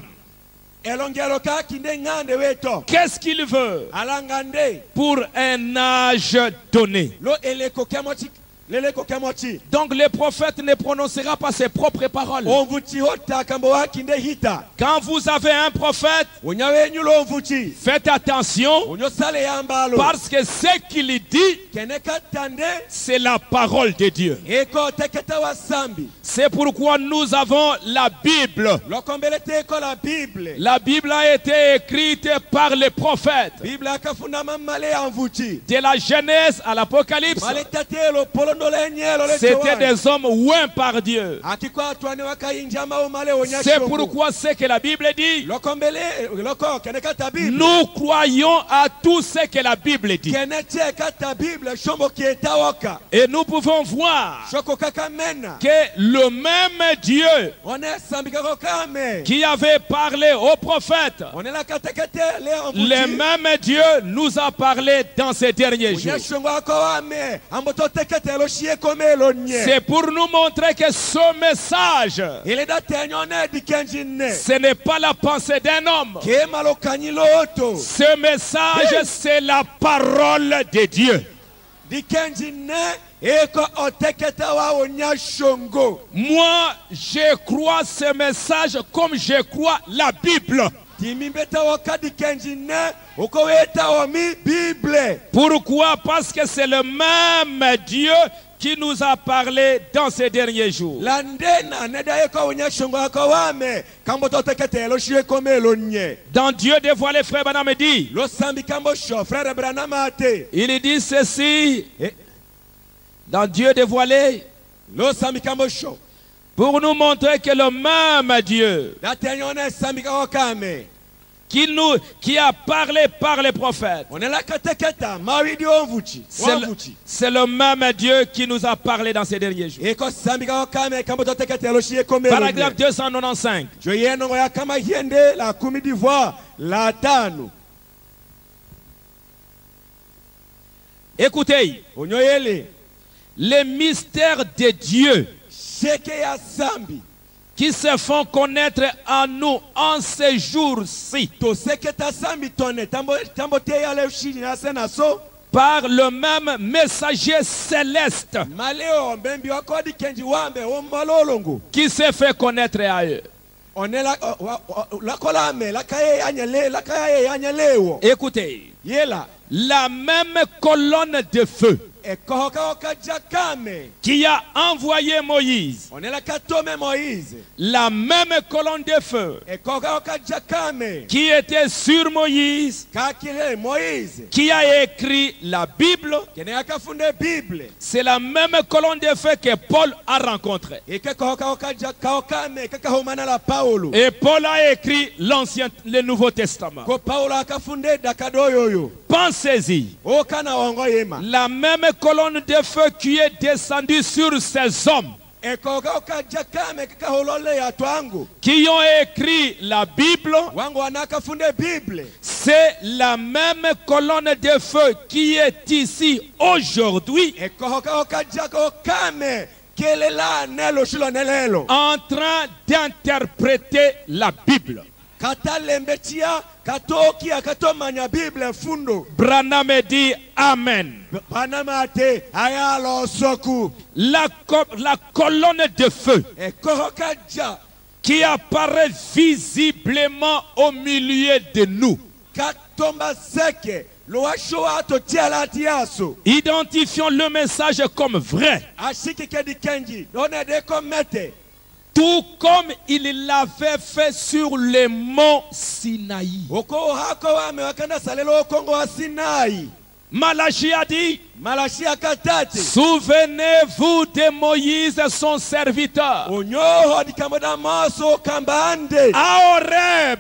Qu'est-ce qu'il veut pour un âge donné. lele kokemwachi Donc le prophète ne prononcera pas ses propres paroles. omvuchi hota kambo wakinde hita Quand vous avez un prophète, onyawe nyulo omvuchi faites attention onyosale yambalo parce que ce qu'il dit, keneka tande c'est la parole de Dieu. eko teketa wasambi C'est pourquoi nous avons la Bible. lokombelete eko la bible La Bible a été écrite par les prophètes. bible akafuna mamale amvuchi De la Genèse à l'Apocalypse, malete lo polondole nyelo le c'était des hommes oints par Dieu. akikwa atwane wakayinja maumale onyasho C'est pourquoi ce que la Bible dit, lokombele loko keneka ta bible nous croyons à tout ce que la Bible dit. keneche kata bible shombo kietawoka Et nous pouvons voir shoko kakamena que le même Dieu one sambika kokame qui avait parlé aux prophètes, on la katekete le amvuchi le même Dieu nous a parlé dans ces derniers jours. onyashongo akowame amboto tekete lo shie komelo nye C'est pour nous montrer que ce message, ile datenyone dikenjine ce n'est pas la pensée d'un homme. kema lo kanyiloto Ce message, c'est la parole de Dieu. dikenjine eko otekete wa onyashongo Moi, je crois ce message comme je crois la Bible. timimbeta waka dikenjine ukoweta omi bible Pourquoi? Parce que c'est le même Dieu qui nous a parlé dans ces derniers jours. landena neda eko onyashongo akowame kambo totekete lo shie komelo nye Dans Dieu dévoilé, frère Branham dit, lo sambi kambo sho frère Branham ate il dit ceci, dans Dieu dévoilé, lo sambi kambo sho pour nous montrer que le même Dieu datenyone sambi kakokame qui, nous, qui a parlé par les prophètes, onela kateketa mawidi omvuchi c'est le, omvuchi c'est le même Dieu qui nous a parlé dans ces derniers jours. eko sambi kakokame kambo totekete lo shie komelo Paragraphe deux cent quatre-vingt-quinze. joyeno ya kama hiende la kumi d'ivoire la tano Écoutez, onyoyele les mystères de Dieu sheke ya sambi qui se font connaître à nous en ces jours-ci toseketa sambi tone tambo tambo te ya le shini na senaso par le même messager céleste maleo mbembi wakodi kenji wambe ombalolongo qui se fait connaître à eux. onela la kolame la kaye anyele la kaye anyelewo Écoutez, yela la même colonne de feu ekohoka okajakame qui a envoyé Moïse, onela katome Moïse la même colonne de feu ekohoka okajakame qui était sur Moïse, kakile Moïse qui a écrit la Bible, kene akafunde bible c'est la même colonne de feu que Paul a rencontrée. ikekohoka okajakame kakahomana la Paulo Et Paul a écrit l'Ancien, le Nouveau Testament. ko Paulo akafunde dakadoyoyo Pensez-y, okana wango yema la même colonne de feu qui est descendue sur ces hommes ekohoka okajakame kakaholole ya twangu qui ont écrit la Bible, wangu wanakafunde bible c'est la même colonne de feu qui est ici aujourd'hui ekohoka okajakame kelela nelo shilo nelelo en train d'interpréter la Bible. katalembetia katoki akatomanya bible fundo Branham dit Amen. panamate ayalo soku La, co- la colonne de feu ekohokaja qui apparaît visiblement au milieu de nous. katomba seke loasho ato tialatiaso Identifions le message comme vrai, ashikike dikenji done de komete tout comme il l'avait fait sur le mont Sinaï. oko hako wame wakanda salelo kongo wa Sinai Malachie a dit, malashi akatati souvenez-vous de Moïse son serviteur onyoho dikamoda maso kambande à Horeb,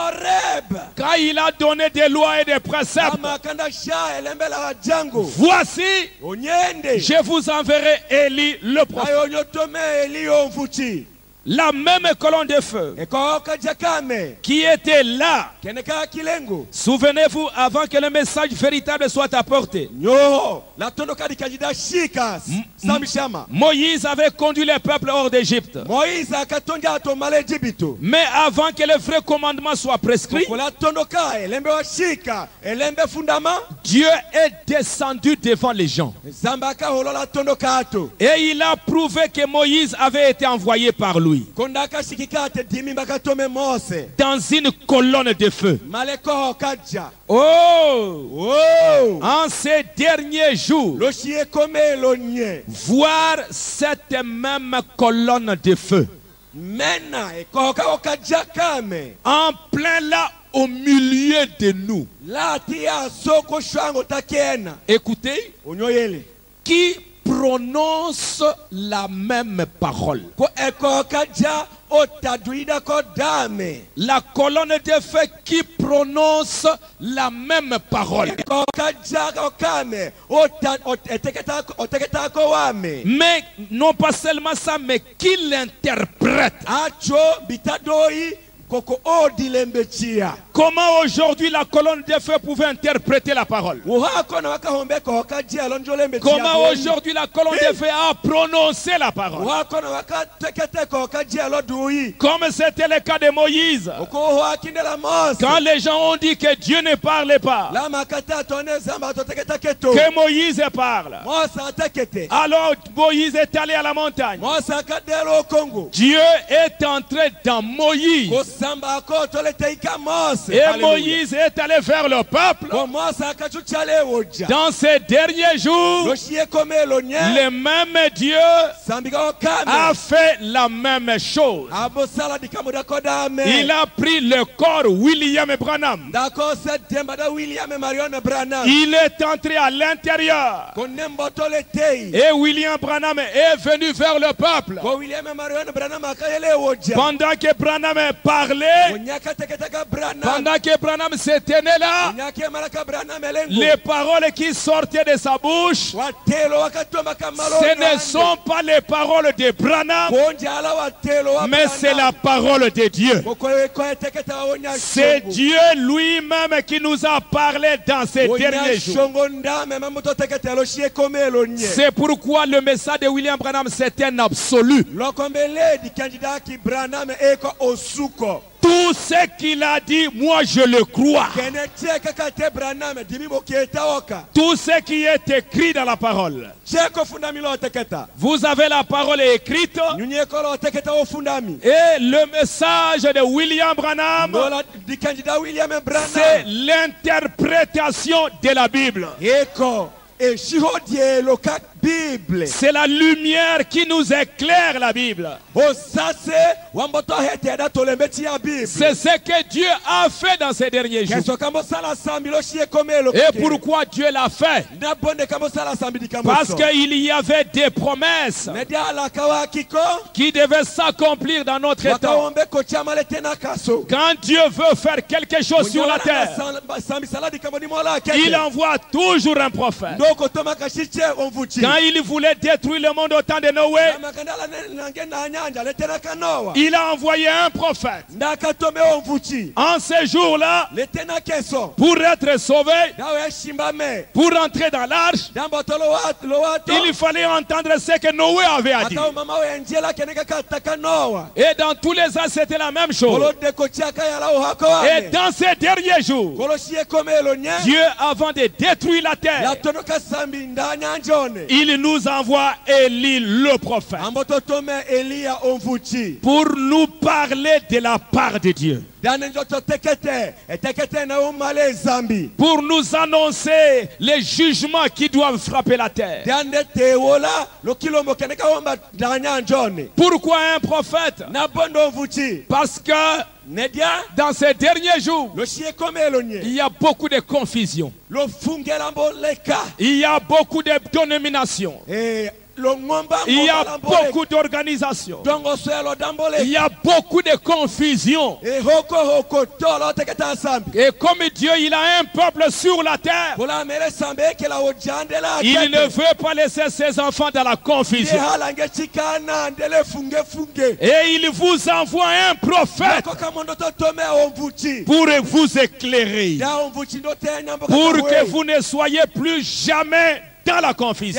loreb quand il a donné des lois et des préceptes. ama kanda sha elembela wa jango Voici, onyende je vous enverrai Élie le prophète. ayo nyotome elio mfuchi La même colonne de feu ekoka jakame qui était là. keneka kilengo Souvenez-vous, avant que le message véritable soit apporté, nyo la tondoka dikajida shika samishama Moïse avait conduit le peuple hors d'Égypte. Moïse akatonga atomala Ejibito Mais avant que le vrai commandement soit prescrit, kola tondoka elembe wa shika elembe fundama Dieu est descendu devant les gens. zamba ka holola tondoka ato Et il a prouvé que Moïse avait été envoyé par lui kondaka shikika te dimimba katome Mose dans une colonne de feu. maleko kaja Oh! oh En ces derniers jours, lo shie kome lo nye voir cette même colonne de feu mena ekoka okaja kame en plein là au milieu de nous. la tia soko shwango takena Écoutez, onyoyele qui prononce la même parole. ko ekoka ja otaduida ko dame La colonne de feu qui prononce la même parole. ekoka ja ko kame ota oteketa oteketa ko wame Mais non pas seulement ça, mais qui l'interprète. acho bitadoi koko odilembe chia Comment aujourd'hui la colonne de feu pouvait interpréter la parole? uhako na wakahombe ko kaja lonjolembe chia Comment aujourd'hui la colonne de feu a prononcé la parole? uhako na wakatekete ko kaja lodui Comme c'était le cas de Moïse. ko hakindela Mose Quand les gens ont dit que Dieu ne parlait pas, la makata tone zamba toteketa keto que Moïse parle, Mose atekete alors Moïse est allé à la montagne. Mose akadelo Congo Dieu est entré dans Moïse. ko samba ko toleteika Mose Et Moïse est allé vers le peuple. ko Mose akachuchale oja Dans ces derniers jours, lo shie kome lo nye le même Dieu sambika okame a fait la même chose. abosala dikamuda kodame Il a pris le corps William Branham. dako se demba da William Marion Branham Il est entré à l'intérieur. ko nembo toletei Et William Branham est venu vers le peuple. ko William Marion Branham akayele oja Pendant que Branham parlait, onyaka teketaka Branham pendant que Branham se tenait là, onyaka malaka Branham elengo les paroles qui sortaient de sa bouche, watelo wakatoma kamalo ce ne sont pas les paroles de Branham, konja ala watelo wa mais c'est la parole de Dieu. ko ko teketa onya C'est Dieu lui-même qui nous a parlé dans ces derniers jours. shongo ndame mamuto teketa lo shie kome lo nye C'est pourquoi le message de William Branham, c'est un absolu. lokombele di candidat ki Branham eko osuko Tout ce qu'il a dit, moi je le crois. kene cheka kate Branham dimibo kieta oka Tout ce qui est écrit dans la parole. cheko fundami lo teketa Vous avez la parole écrite nyunye ko lo teketa o fundami et le message de William Branham, nola di candidat William c'est Branham l'interprétation de la Bible. eko e shihodie lo ka Bible C'est la lumière qui nous éclaire la Bible. osase wamboto hete da tolembeti ya Bible C'est ce que Dieu a fait dans ces derniers jours. keso kambo sala sambi lo shie kome lo Et pourquoi Dieu l'a fait? na bonde kambo sala sambi di kambo Parce qu'il y avait des promesses media la kawa kiko qui devaient s'accomplir dans notre temps. wakaombe ko chama le tena kaso Quand Dieu veut faire quelque chose sur la terre, sambi saladi kambo di mola kete il envoie toujours un prophète. ndoko toma kashiche onvuchi Quand il voulait détruire le monde au temps de Noé, makandala nange na nyanja le tena kanoa il a envoyé un prophète. ndakatome onvuchi En ce jour-là, le tena keso pour être sauvé, dawe shimbame pour entrer dans l'arche, damboto lo wato lo wato il fallait entendre ce que Noé avait à dire. akao mama we njela keneka kataka noa Et dans tous les ans, c'était la même chose. kolo de ko chaka ya la hako Et dans ces derniers jours, kolo shie kome lo nye Dieu, avant de détruire la la terre, tonoka sambi ndanya njone il nous envoie Élie le prophète amboto tome Elia onvuchi pour nous parler de la part de Dieu, dane njoto tekete etekete na umale zambi pour nous annoncer les jugements qui doivent frapper la terre. dane tewola lo kilombo keneka omba ndanya njone Pourquoi un prophète? na bondo onvuchi Parce que nedia dans ces derniers jours, lo shie kome lo nye il y a beaucoup de confusion. lo fungela mbo leka Il y a beaucoup de dénominations. eh Il y a beaucoup d'organisations. Il y a beaucoup de confusion. Et comme Dieu, il a un peuple sur la terre, il ne veut pas laisser ses enfants dans la confusion. Et il vous envoie un prophète pour vous éclairer, pour que vous ne soyez plus jamais dans la confusion.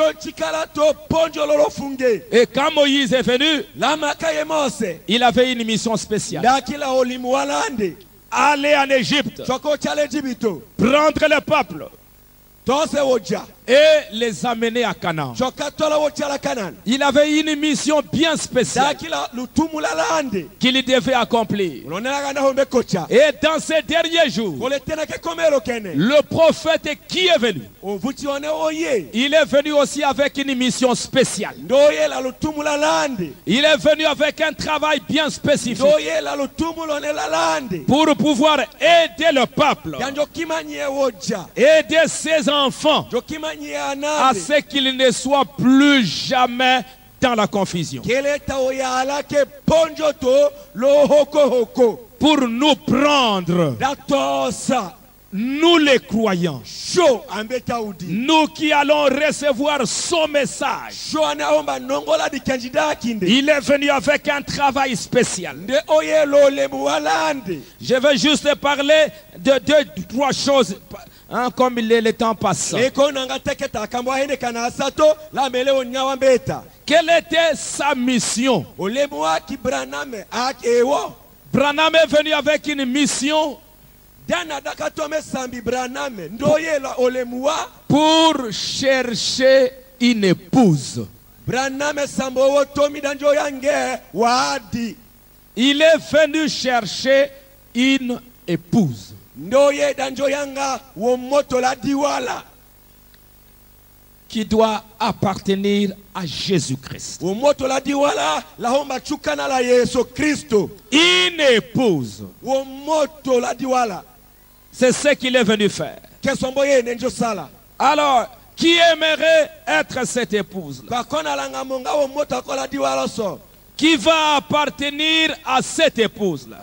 Et quand Moïse est venu, il avait une mission spéciale. Aller en Égypte, prendre le peuple et les amener à Canaan. Il avait une mission bien spéciale qu'il devait accomplir. Et dans ces derniers jours, le prophète qui est venu, il est venu aussi avec une mission spéciale. Il est venu avec un travail bien spécifique pour pouvoir aider le peuple, aider ses enfants à ce qu'il ne soit plus jamais dans la confusion. Pour nous prendre, nous les croyants, nous qui allons recevoir son message, il est venu avec un travail spécial. Je vais juste parler de deux, trois choses. Hein, comme il est, le temps passe. Quelle était sa mission? Branham est venu avec une mission pour chercher une épouse. Il est venu chercher une épouse qui doit appartenir à Jésus-Christ. Une épouse. C'est ce qu'il est venu faire. Alors, qui aimerait être cette épouse? Qui va appartenir à cette épouse-là?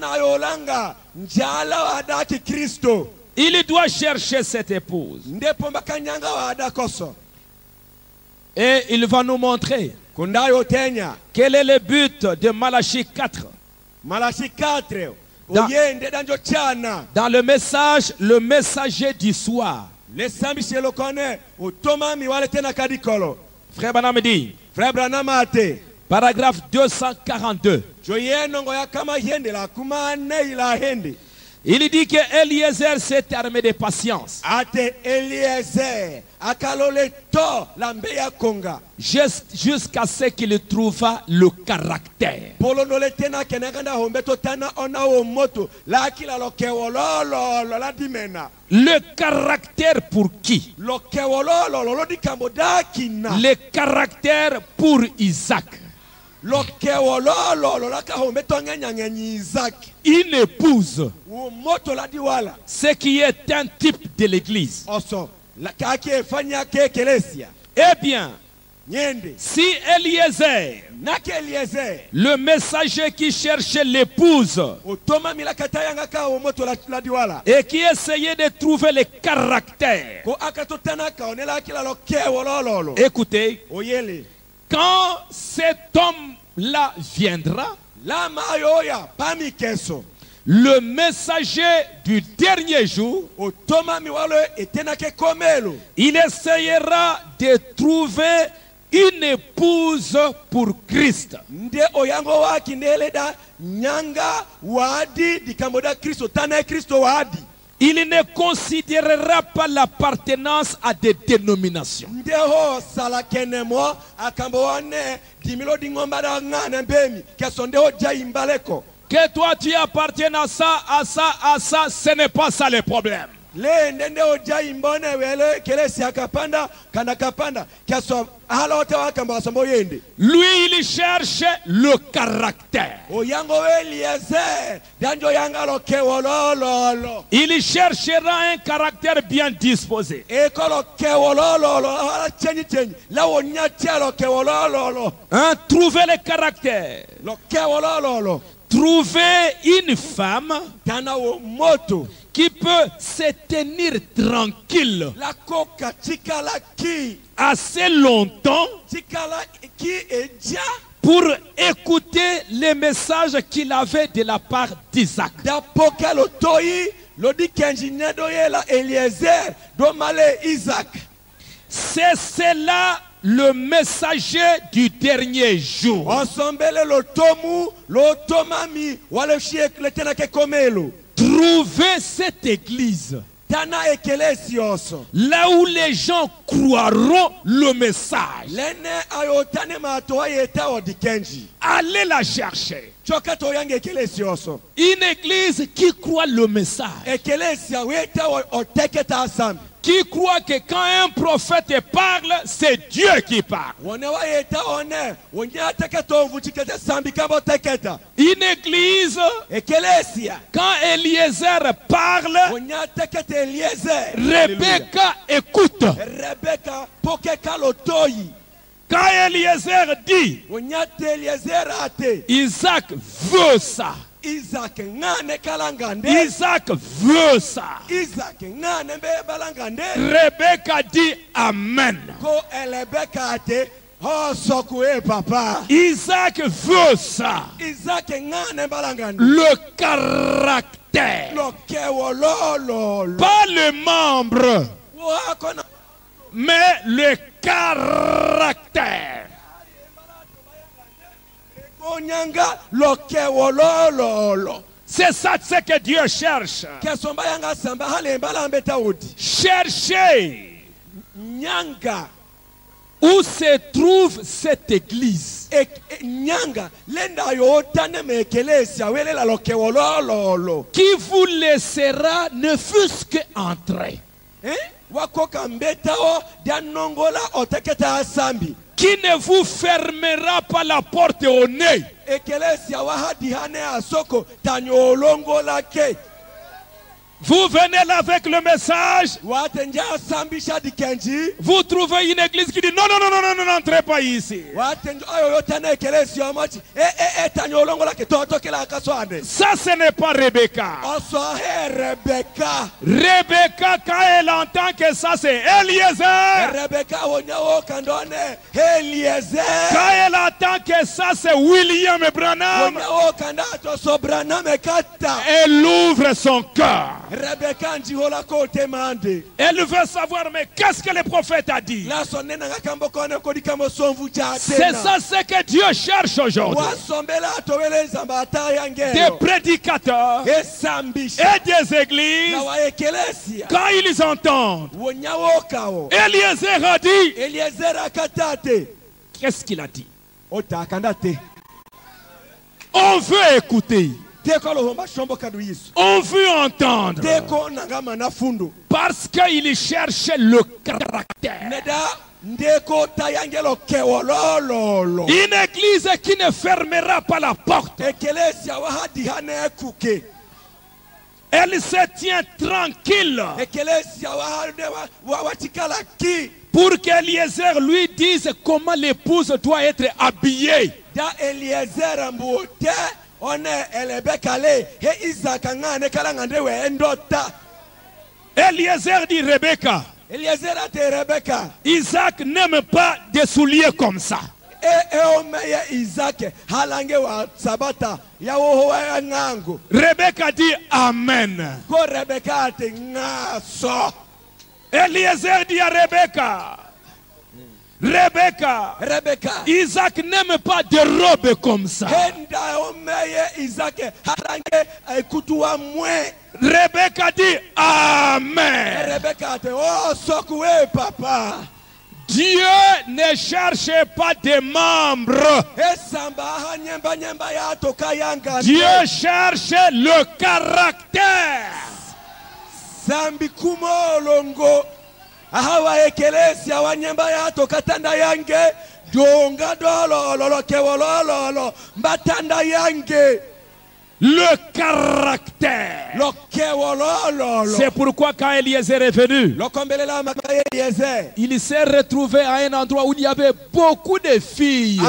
Il doit chercher cette épouse. Et il va nous montrer quel est le but de Malachie quatre. Dans, dans le message, le messager du soir. Frère Branham dit, paragraphe deux cent quarante-deux. Il dit que Eliezer s'est armé de patience jusqu'à ce qu'il trouva le caractère. Le caractère pour qui? Le caractère pour Isaac. Une épouse, ce qui est un type de l'église. Eh bien, si Eliezer, le messager qui cherchait l'épouse et qui essayait de trouver le caractère, écoutez, quand cet homme-là viendra, le messager du dernier jour, il essayera de trouver une épouse pour Christ. Il ne considérera pas l'appartenance à des dénominations. Que toi tu appartiennes à ça, à ça, à ça, ce n'est pas ça le problème. le ndende oja imbone wele kele si akapanda kana kapanda kiaso hala ote wakamba wasombo yende. Lui, il cherche le caractère. Oyango Eliezer danjo yanga lo kewololo. Il cherchera un caractère bien disposé. Ekolo kewololo hala chenyi chenyi la wonya chelo kewololo. Hein, trouver le caractère. Lo kewololo. Trouver une femme Tana wo moto qui peut se tenir tranquille la coca chikala ki assez longtemps chikala ki eja pour écouter les messages qu'il avait de la part d'Isaac. da pokalo toyi lodi kenjine doye la Eliezer do male Isaac. C'est cela le messager du dernier jour. Ensemble lo tomu lo tomami wale shiek le tena ke komelo. Trouver cette église Tana ekelesios. là où les gens croiront le message. Lene ayotane matoa yeta odikenji. Allez la chercher. Chokato yange ekelesios. Une église qui croit le message. Ekelesia weta oteketa asam. Qui croit que quand un prophète parle, c'est Dieu qui parle. Une église, quand Eliezer parle, Rebecca écoute. Quand Eliezer dit, Isaac veut ça. Isaac ngane kalangande. Isaac veut ça. Isaac ngane be balangande. Rebecca dit Amen. Ko Rebecca ate oh sokwe papa. Isaac veut ça. Isaac ngane balangande. Le caractère. Lo kewololo. Pas le membre, mais le caractère. C'est ça ce que Dieu cherche. Cherchez où se trouve cette église qui vous laissera ne fût-ce qu'entrer, qui ne vous fermera pas la porte au nez. Vous venez là avec le message. Vous trouvez une église qui dit non, non, non, non, non, n'entrez pas ici. Ça, ce n'est pas Rebecca. Rebecca, quand elle entend que ça, c'est Eliezer. Quand elle entend que ça, c'est William Branham, elle ouvre son cœur. Elle veut savoir, mais qu'est-ce que le prophète a dit? C'est ça ce que Dieu cherche aujourd'hui. Des prédicateurs et des églises, quand ils entendent Eliezer a dit, qu'est-ce qu'il a dit? On veut écouter. On veut entendre. Parce qu'il cherche le caractère. Une église qui ne fermera pas la porte. Elle se tient tranquille pour qu'Eliezer lui dise comment l'épouse doit être habillée. Eliezer dit Rebecca, Isaac n'aime pas des souliers comme ça. Rebecca dit Amen. Eliezer dit à Rebecca, Rebecca, Rebecca, Isaac n'aime pas de robes comme ça. Rebecca dit Amen. Dieu ne cherche pas des membres. Dieu cherche le caractère. zambi kumo longo ahawa ekelesia wanyamba yato katanda yange donga dolo lolo kewololo mbatanda yange. Le caractère. C'est pourquoi quand Eliezer est venu, il s'est retrouvé à un endroit où il y avait beaucoup de filles.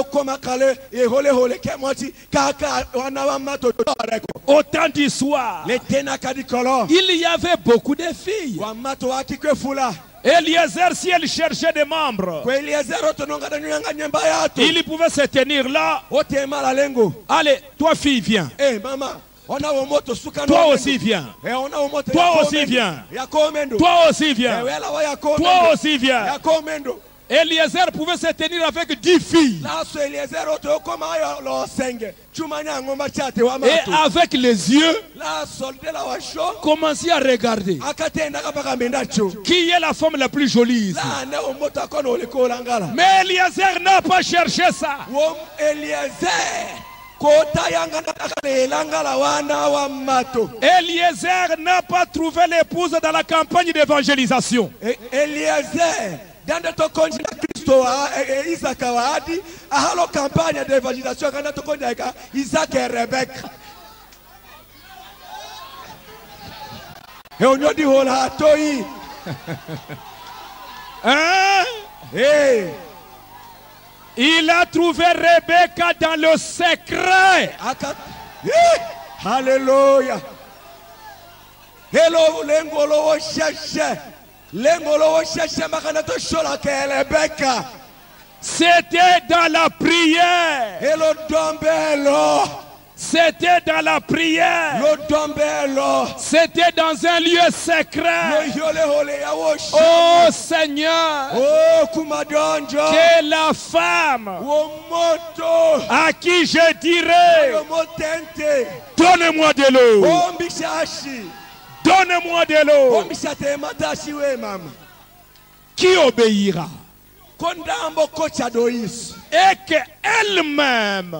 Au temps du soir, il y avait beaucoup de filles. Eliezer, si elle cherchait des membres, il pouvait se tenir là. Allez, toi fille, viens. Toi aussi viens. Toi aussi viens. Toi aussi viens. Toi aussi viens. Eliezer pouvait se tenir avec dix filles. Et avec les yeux, commencer à regarder. Qui est la femme la plus jolie ici? Mais Eliezer n'a pas cherché ça. Eliezer n'a pas trouvé l'épouse dans la campagne d'évangélisation. Eliezer danda tokonja Kristo Isaka wadi ahalo kampanya de evangelisation kana tokonja ka Isaka et Rebecca. Et on dit hola toi. Hein? Hey. Il a trouvé Rebecca dans le secret. Alléluia. Hello lengolo cherche. C'était dans la prière. C'était dans la prière. C'était dans un lieu secret. Oh Seigneur, que la femme à qui je dirais, donne-moi de l'eau. Donne-moi de l'eau. Qui obéira? Et qu'elle-même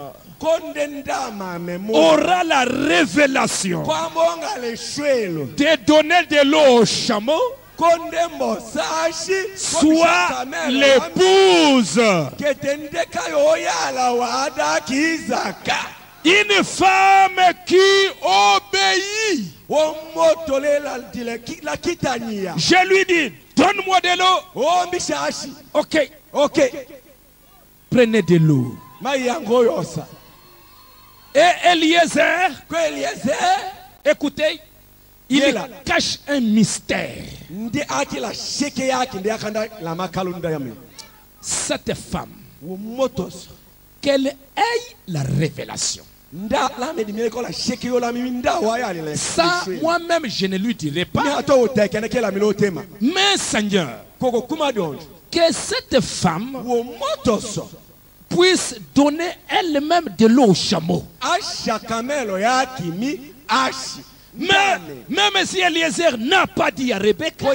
aura la révélation de donner de l'eau au chameau, soit l'épouse. Une femme qui obéit. Je lui dis, donne-moi de l'eau. Ok, ok. Prenez de l'eau. Et Eliezer, écoutez, il cache un mystère. Cette femme, qu'elle ait la révélation. Ça, moi-même, je ne lui dirai pas. Mais Seigneur, que cette femme puisse donner elle-même de l'eau au chameau. Mais même si Eliezer n'a pas dit à Rebecca,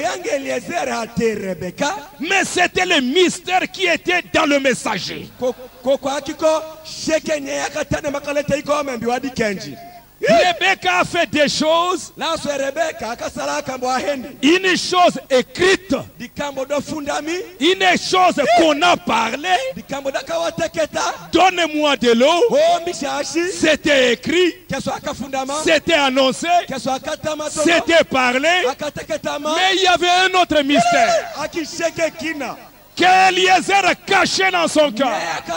mais c'était le mystère qui était dans le messager. Rebecca a fait des choses. Une chose écrite. Une chose qu'on a parlé. Donne-moi de l'eau. C'était écrit. C'était annoncé. C'était parlé. Mais il y avait un autre mystère qu'Eliezer a caché dans son cœur,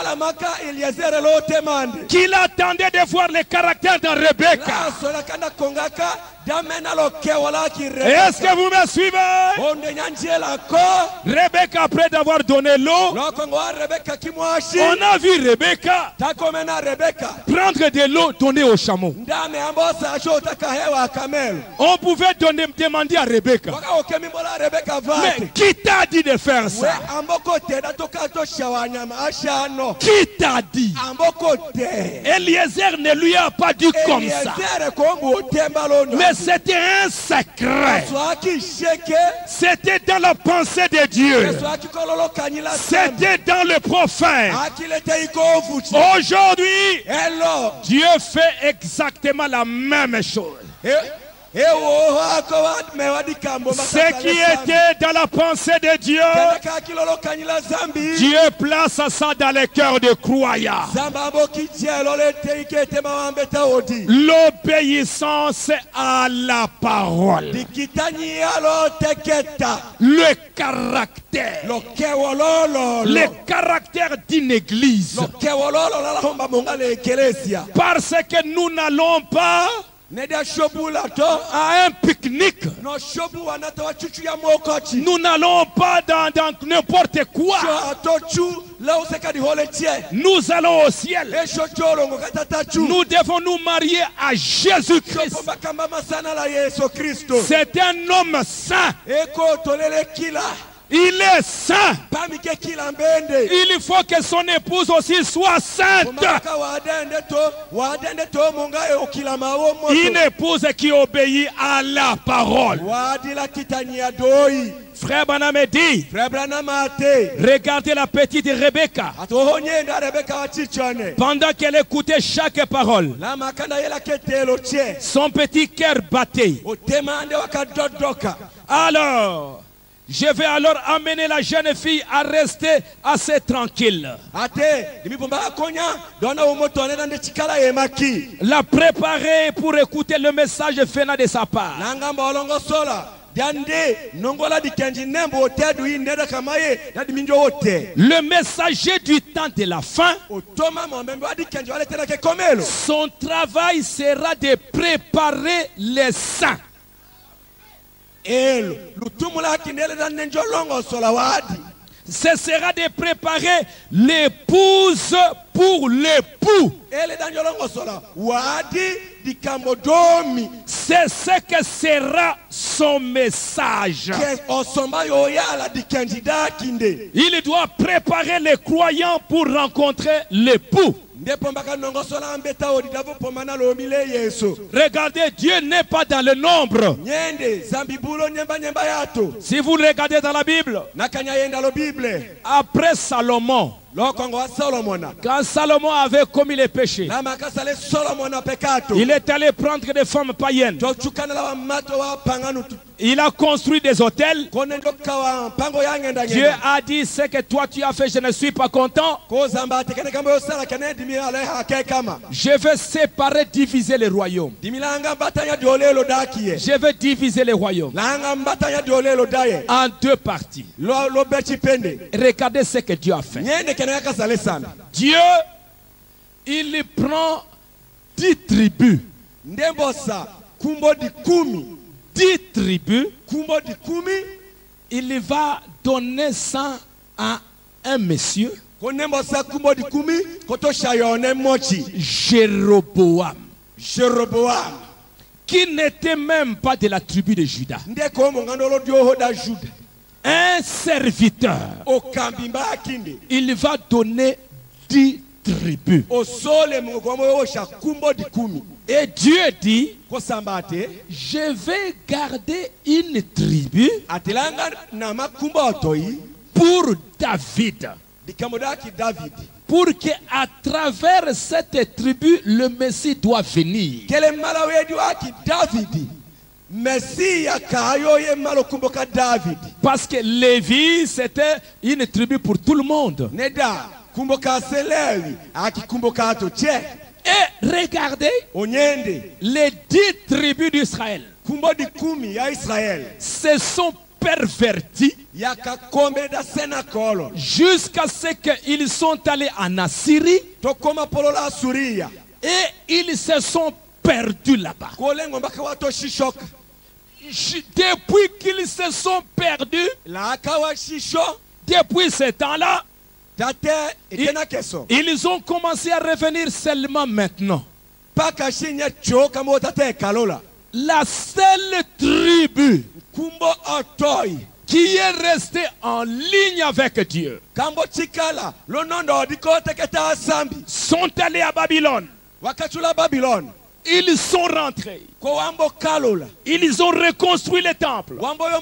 qu'il attendait de voir le caractère de Rebecca. Est-ce que vous me suivez? Rebecca, après d'avoir donné l'eau, on a vu Rebecca prendre de l'eau, donner au chameau. On pouvait donner, demander à Rebecca, mais qui t'a dit de faire ça? Qui t'a dit? Eliezer ne lui a pas dit comme ça. Mais c'était un secret. C'était dans la pensée de Dieu. C'était dans le prophète. Aujourd'hui, Dieu fait exactement la même chose. Ce qui était dans la pensée de Dieu, Dieu place ça dans les cœurs des croyants. L'obéissance à la parole. Le caractère. Le caractère d'une église. Parce que nous n'allons pas à un pique-nique. Nous n'allons pas dans, dans n'importe quoi. Nous allons au ciel. Nous devons nous marier à Jésus-Christ. C'est un homme saint. Il est saint. Il faut que son épouse aussi soit sainte. Une épouse qui obéit à la parole. Frère Branham dit, regardez la petite Rebecca. Pendant qu'elle écoutait chaque parole, son petit cœur battait. Alors, je vais alors amener la jeune fille à rester assez tranquille. La préparer pour écouter le message venant de sa part. Le messager du temps de la fin, son travail sera de préparer les saints. Ce sera de préparer l'épouse pour l'époux. C'est ce que sera son message. Il doit préparer les croyants pour rencontrer l'époux. Regardez, Dieu n'est pas dans le nombre. Si vous regardez dans la Bible, après Salomon, quand Salomon avait commis les péchés, il est allé prendre des femmes païennes. Il a construit des hôtels. Dieu a dit, ce que toi tu as fait, je ne suis pas content. Je vais séparer, diviser les royaumes. Je vais diviser les royaumes en deux parties. Regardez ce que Dieu a fait. Dieu, il prend dix tribus. Dix tribus. Il va donner ça à un monsieur. Jéroboam. Jéroboam. Qui n'était même pas de la tribu de Juda. Un serviteur. Il va donner dix tribus. Et Dieu dit, je vais garder une tribu pour David. Pour qu'à travers cette tribu, le Messie doit venir. Parce que Lévi, c'était une tribu pour tout le monde. Et regardez les dix tribus d'Israël se sont pervertis jusqu'à ce qu'ils sont allés en Assyrie et ils se sont perdus là-bas. Depuis qu'ils se sont perdus, depuis ce temps-là, ils, ils ont commencé à revenir seulement maintenant. La seule tribu qui est restée en ligne avec Dieu sont allés à Babylone. Ils sont rentrés. Ils ont reconstruit le temple.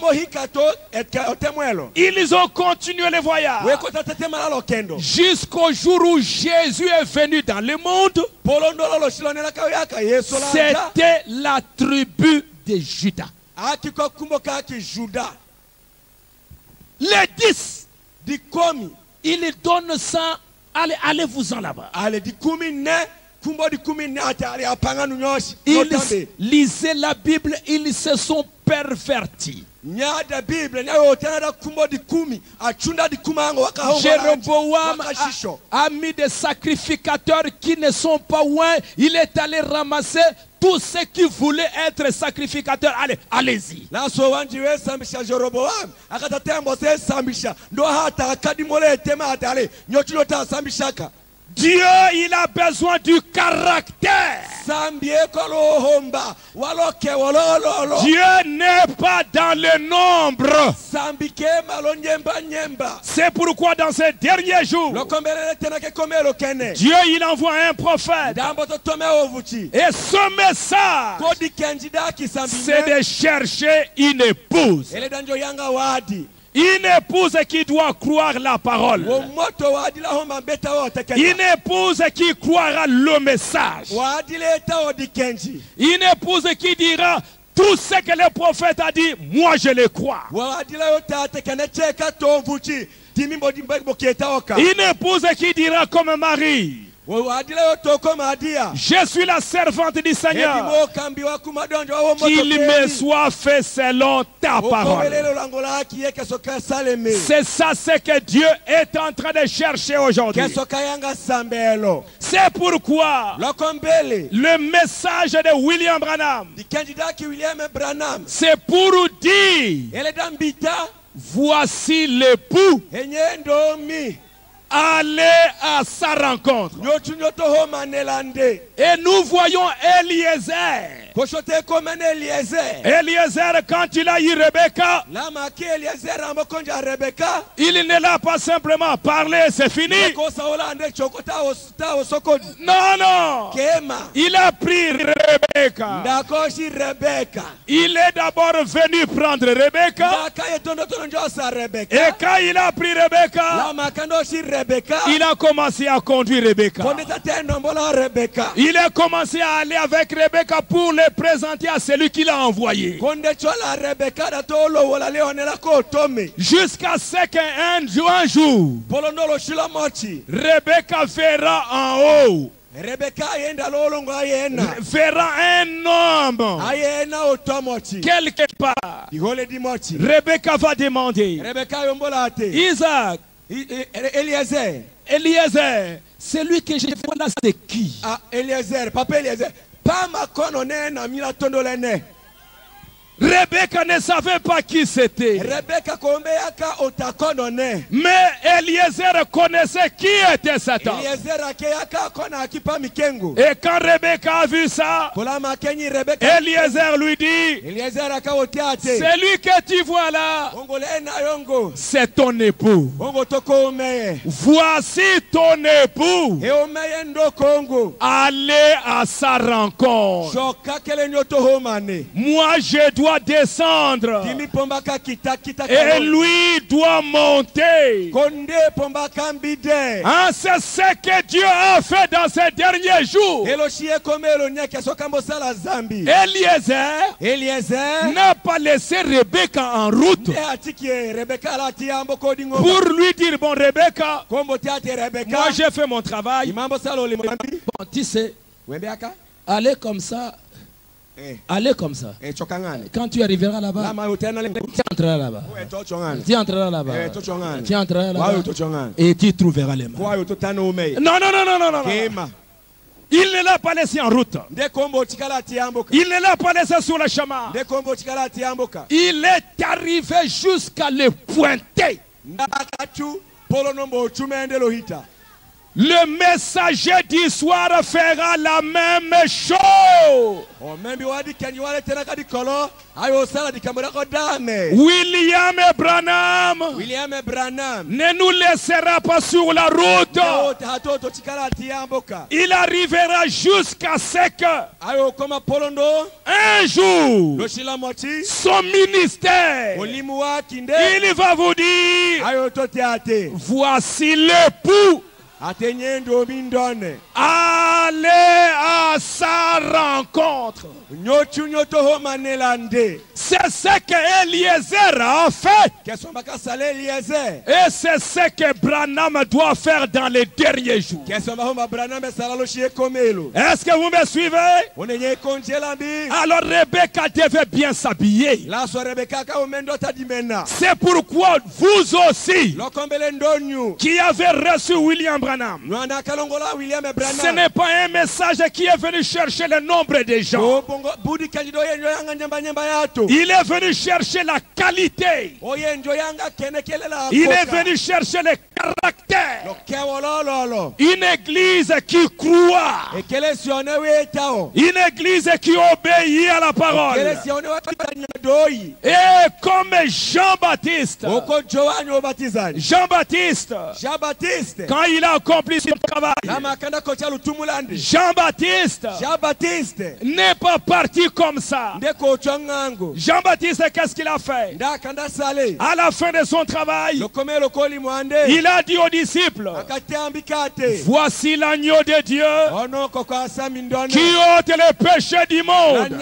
Ils ont continué le voyage. Jusqu'au jour où Jésus est venu dans le monde. C'était la tribu de Judas. akiko kumbo kaki Juda. Les dix, Di komi. il donne ça. Allez, allez-vous-en là-bas. Ale di kumi ne. Kumbo di kumi ne atari apanga nunyoshi. Ils lisaient la Bible, ils se sont pervertis. Nyada Bible nya otana da kumbo di kumi achunda di kumango wakaho. Jéroboam a, a mis des sacrificateurs qui ne sont pas loin. Il est allé ramasser tous ceux qui voulaient être sacrificateurs. Allez, allez-y. La so wanjiwe sambisha Jeroboam akatatembo se sambisha ndo hata akadimole tema atale nyochulo ta sambishaka. Dieu, il a besoin du caractère. Dieu n'est pas dans le nombre. C'est pourquoi dans ces derniers jours, Dieu, il envoie un prophète. Et ce message, c'est de chercher une épouse. Une épouse qui doit croire la parole. Une épouse qui croira le message. Une épouse qui dira tout ce que le prophète a dit, moi je le crois. Une épouse qui dira comme Marie, je suis la servante du Seigneur, qu'il me soit fait selon ta parole. C'est ça ce que Dieu est en train de chercher aujourd'hui. C'est pourquoi le message de William Branham, c'est pour dire, voici l'époux, allez à sa rencontre. Et nous voyons Eliezer. Eliezer, quand il a eu Rebecca, il ne l'a pas simplement parlé, c'est fini. Non, non. Il a pris Rebecca. Il est d'abord venu prendre Rebecca. Et quand il a pris Rebecca, il a commencé à conduire Rebecca. Il a commencé à aller avec Rebecca pour le présenter à celui qui l'a envoyé. Jusqu'à ce qu'un un jour, Rebecca verra en haut, verra un homme quelque part. Rebecca va demander, Isaac, Eliezer, Eliezer, celui que je vois là, c'est qui? Ah, Eliezer, papa Eliezer. Pas ma conne na mila tondolene. Rebecca ne savait pas qui c'était. Mais Eliezer connaissait qui était cet homme. Et quand Rebecca a vu ça, Eliezer lui dit, celui que tu vois là, c'est ton époux. Voici ton époux. Allez à sa rencontre. Moi je dois descendre et lui doit monter. Hein, c'est ce que Dieu a fait dans ces derniers jours. Eliezer n'a pas laissé Rebecca en route pour lui dire, bon Rebecca, moi j'ai fait mon travail. Bon, tu sais, allez comme ça. Allez comme ça. Quand tu arriveras là-bas, tu entreras là-bas. Tu entreras là-bas. Tu entreras là-bas. Et tu trouveras les mains. Non, non, non, non, non, non. Il ne l'a pas laissé en route. Il ne l'a pas laissé sur le chemin. Il est arrivé jusqu'à le pointer. Le messager du soir fera la même chose. William Branham, William Branham ne nous laissera pas sur la route. Il arrivera jusqu'à ce que un jour son ministère, il va vous dire, voici l'époux Allez à sa rencontre. C'est ce que Eliezer a fait. Et c'est ce que Branham doit faire dans les derniers jours. Est-ce que vous me suivez? Alors Rebecca devait bien s'habiller. C'est pourquoi vous aussi, qui avez reçu William Branham, ce n'est pas un message qui est venu chercher le nombre de gens. Il est venu chercher la qualité. Il est venu chercher le caractère. Une église qui croit. Une église qui obéit à la parole. Et comme Jean-Baptiste, Jean-Baptiste, quand il a accompli son travail, Jean-Baptiste n'est pas parti comme ça. Jean-Baptiste, qu'est-ce qu'il a fait? À la fin de son travail, il a dit aux disciples, voici l'agneau de Dieu qui ôte les péchés du monde.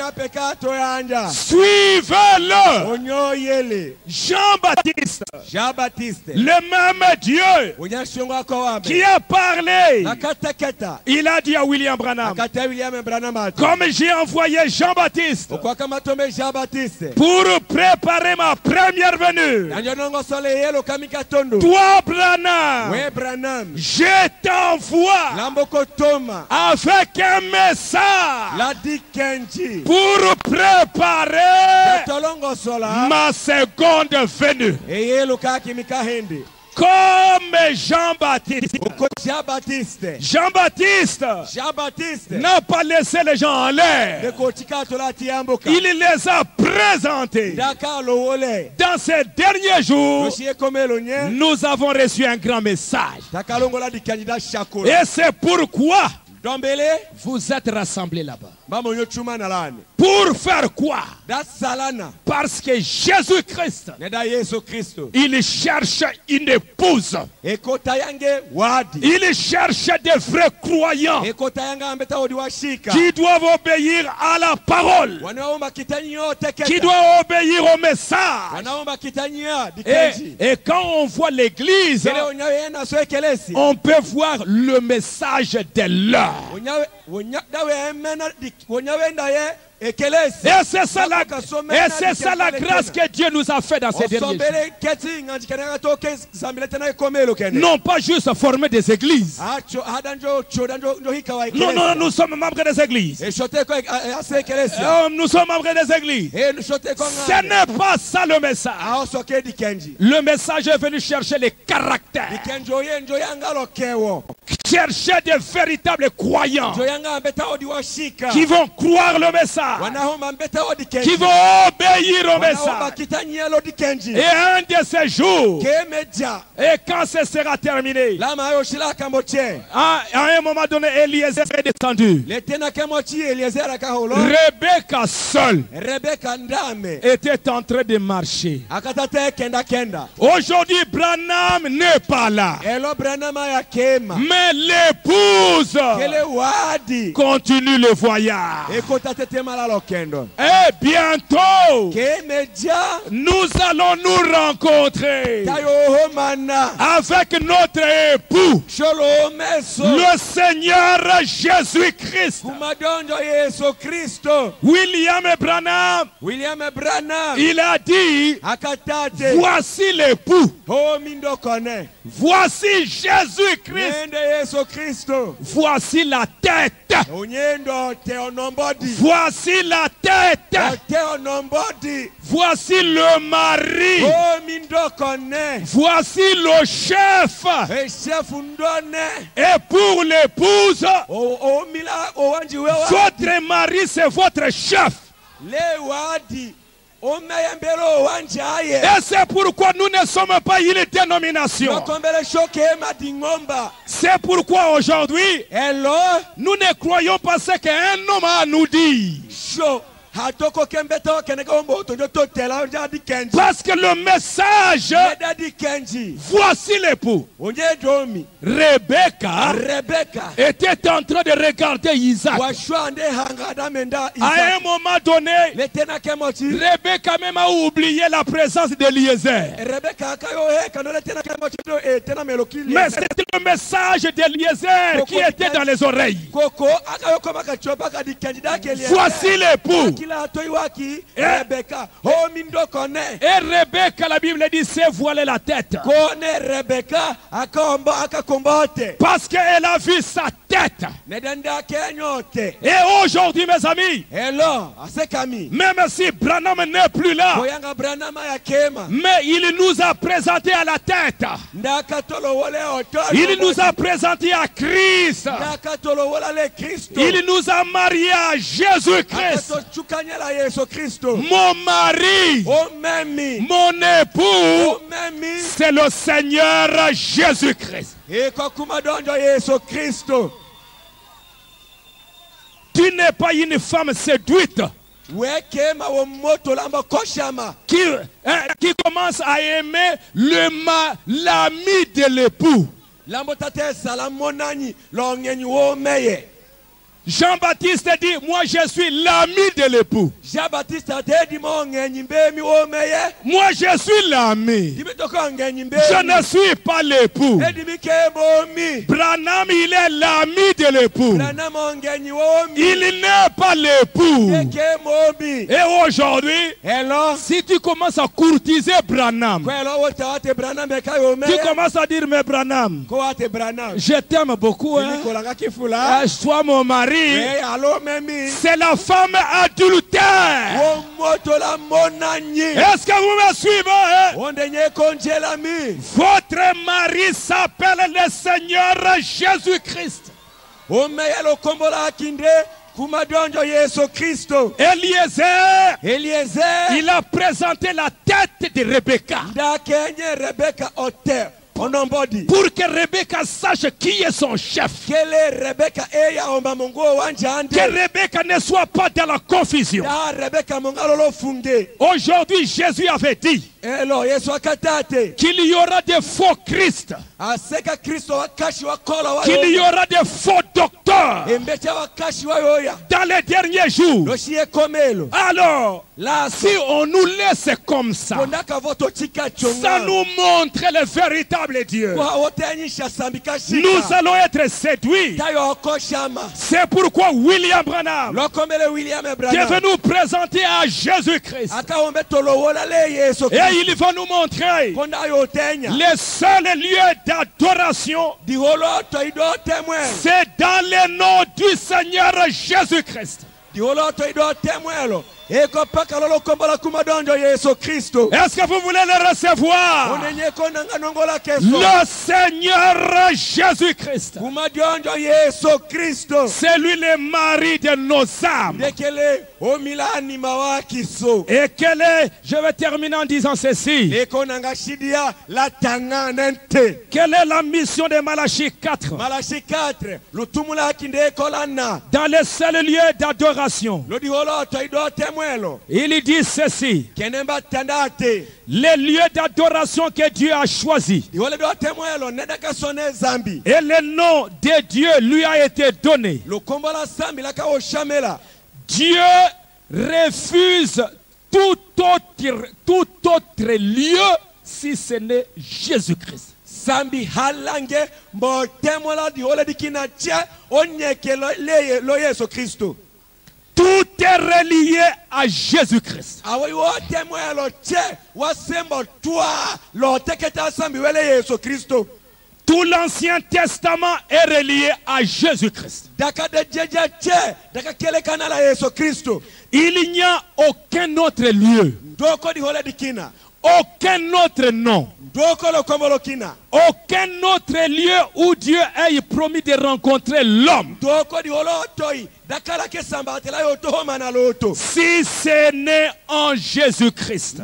Suivez-le. Jean-Baptiste, le même Dieu qui a parlé, il a dit à William Branham, comme j'ai envoyé Jean-Baptiste pour préparer ma première venue, toi Branham, je t'envoie avec un message pour préparer ma seconde venue. Comme Jean-Baptiste. Jean-Baptiste n'a pas laissé les gens en l'air. Il les a présentés. Dans ces derniers jours, nous avons reçu un grand message. Et c'est pourquoi vous êtes rassemblés là-bas. Pour faire quoi? Parce que Jésus-Christ, il cherche une épouse. Il cherche des vrais croyants qui doivent obéir à la parole, qui doivent obéir au message. Et, et quand on voit l'église, on peut voir le message de l'heure. Et c'est ça, la, et c'est ça la grâce que Dieu nous a fait dans ces derniers jours. Non pas juste former des églises. Non, non, nous sommes membres des églises. Nous sommes membres des églises. Ce n'est pas ça le message. Le message est venu chercher les caractères. Chercher des véritables croyants qui vont croire le message, qui vont obéir au message. Et un de ces jours, et quand ce sera terminé, à, à un moment donné, Eliezer est descendu. Rebecca seule était en train de marcher. Aujourd'hui, Branham n'est pas là. Mais l'épouse continue le voyage. Et bientôt, nous allons nous rencontrer avec notre époux, le Seigneur Jésus-Christ. William Branham, il a dit, voici l'époux. Voici Jésus-Christ. Voici la tête. Voici la tête. Voici le mari. Voici le chef. Et pour l'épouse, votre mari c'est votre chef. Et c'est pourquoi nous ne sommes pas une dénomination. C'est pourquoi aujourd'hui, nous ne croyons pas ce qu'un homme a à nous dire. Parce que le message, voici l'époux. Rebecca, était en train de regarder Isaac. À un moment donné, Rebecca même a oublié la présence d'Eliezer. Mais c'était le message d'Eliezer qui était dans les oreilles. Voici l'époux. Et, et Rebecca, la Bible dit, s'est voilée la tête. Parce qu'elle a vu sa tête. Et aujourd'hui, mes amis, même si Branham n'est plus là, mais il nous a présenté à la tête. Il nous a présenté à Christ. Il nous a mariés à Jésus-Christ. Mon mari, mon époux, c'est le Seigneur Jésus-Christ. Tu n'es pas une femme séduite qui, hein, qui commence à aimer le ma, l'ami de l'époux. Jean-Baptiste dit, moi je suis l'ami de l'époux. Moi je suis l'ami. Je ne suis pas l'époux. Branham, il est l'ami de l'époux. Il n'est pas l'époux. Et aujourd'hui, si tu commences à courtiser Branham, tu commences à dire, mais Branham, je t'aime beaucoup. Hein? Sois mon mari. C'est la femme adultère. Est-ce que vous me suivez? Hein? Votre mari s'appelle le Seigneur Jésus-Christ. Eliezer, Eliezer, il a présenté la tête de Rebecca. Pour que Rebecca sache qui est son chef. Que Rebecca ne soit pas dans la confusion. Aujourd'hui, Jésus avait dit qu'il y aura des faux Christ. Qu'il y aura des faux docteurs dans les derniers jours. Alors, si on nous laisse comme ça, ça nous montre le véritable Dieu. Nous allons être séduits. C'est pourquoi William Branham devait nous présenter à Jésus-Christ. Et il va nous montrer les seuls lieux d'adoration. C'est dans le nom du Seigneur Jésus-Christ. Est-ce que vous voulez le recevoir? Le Seigneur Jésus-Christ. C'est lui le mari de nos âmes. Et quel est, je vais terminer en disant ceci. Quelle est la mission de Malachie quatre? Dans les seuls lieux d'adoration, il dit ceci: les lieux d'adoration que Dieu a choisis et le nom de Dieu lui a été donné. Dieu refuse tout autre, tout autre lieu si ce n'est Jésus-Christ. Tout est relié à Jésus-Christ. Tout l'Ancien Testament est relié à Jésus-Christ. Il n'y a aucun autre lieu, aucun autre nom, aucun autre lieu où Dieu ait promis de rencontrer l'homme. Si ce n'est en Jésus-Christ.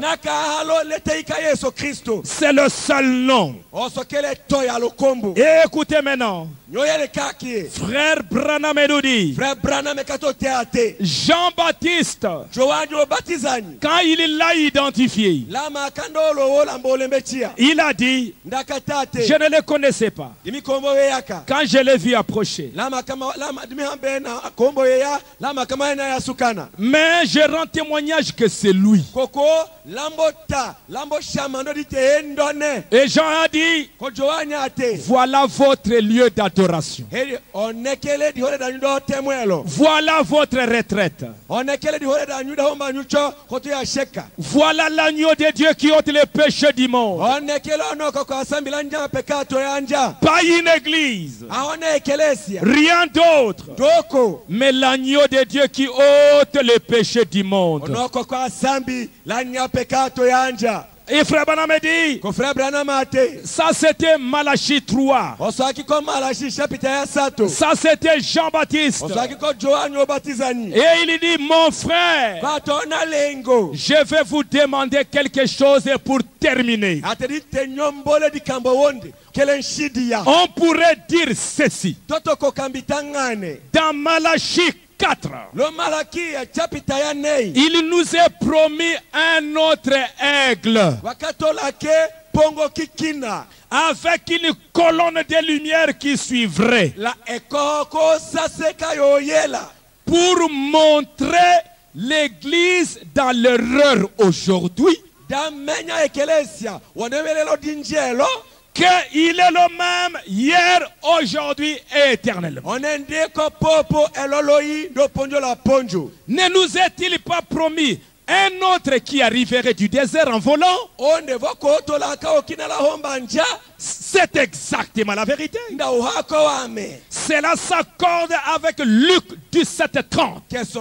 C'est le seul nom. Et écoutez maintenant. Frère Branham nous dit, Jean-Baptiste, quand il l'a identifié, il a dit, je ne le connaissais pas. Quand je l'ai vu approcher, mais je rends témoignage que c'est lui. Et Jean a dit, voilà votre lieu d'adoration. Voilà votre retraite. Voilà l'agneau de Dieu qui ôte les péchés du monde. Pas une église, rien d'autre, mais l'agneau de Dieu qui ôte les péchés du monde. Et frère Branham dit, ça c'était Malachie trois. Ça c'était Jean-Baptiste. Et il dit, mon frère, je vais vous demander quelque chose pour terminer. On pourrait dire ceci. Dans Malachie quatre, il nous est promis un autre aigle avec une colonne de lumière qui suivrait pour montrer l'église dans l'erreur aujourd'hui, qu'il est le même hier, aujourd'hui et éternellement. Ne nous est-il pas promis un autre qui arriverait du désert en volant? C'est exactement la vérité. Cela s'accorde avec Luc dix-sept trente.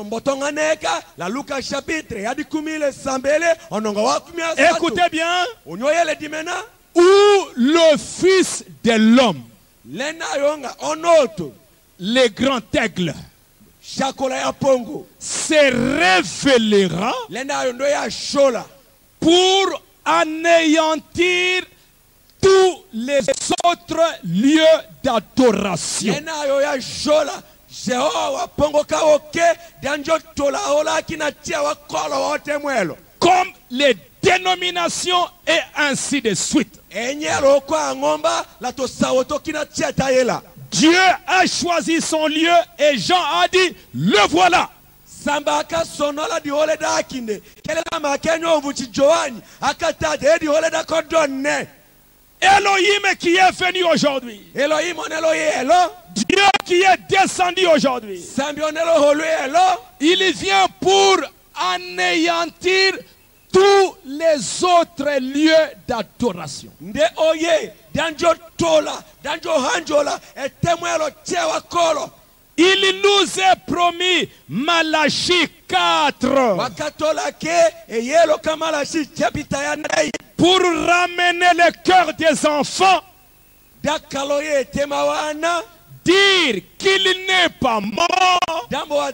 Écoutez bien. Où le Fils de l'homme, le grand aigle, se révélera pour anéantir tous les autres lieux d'adoration. Comme les dénominations et ainsi de suite. Dieu a choisi son lieu et Jean a dit, le voilà. Elohim qui est venu aujourd'hui. Dieu qui est descendu aujourd'hui. Il vient pour anéantir tous les autres lieux d'adoration. Il nous est promis Malachie quatre pour ramener le cœur des enfants, dire qu'il n'est pas mort.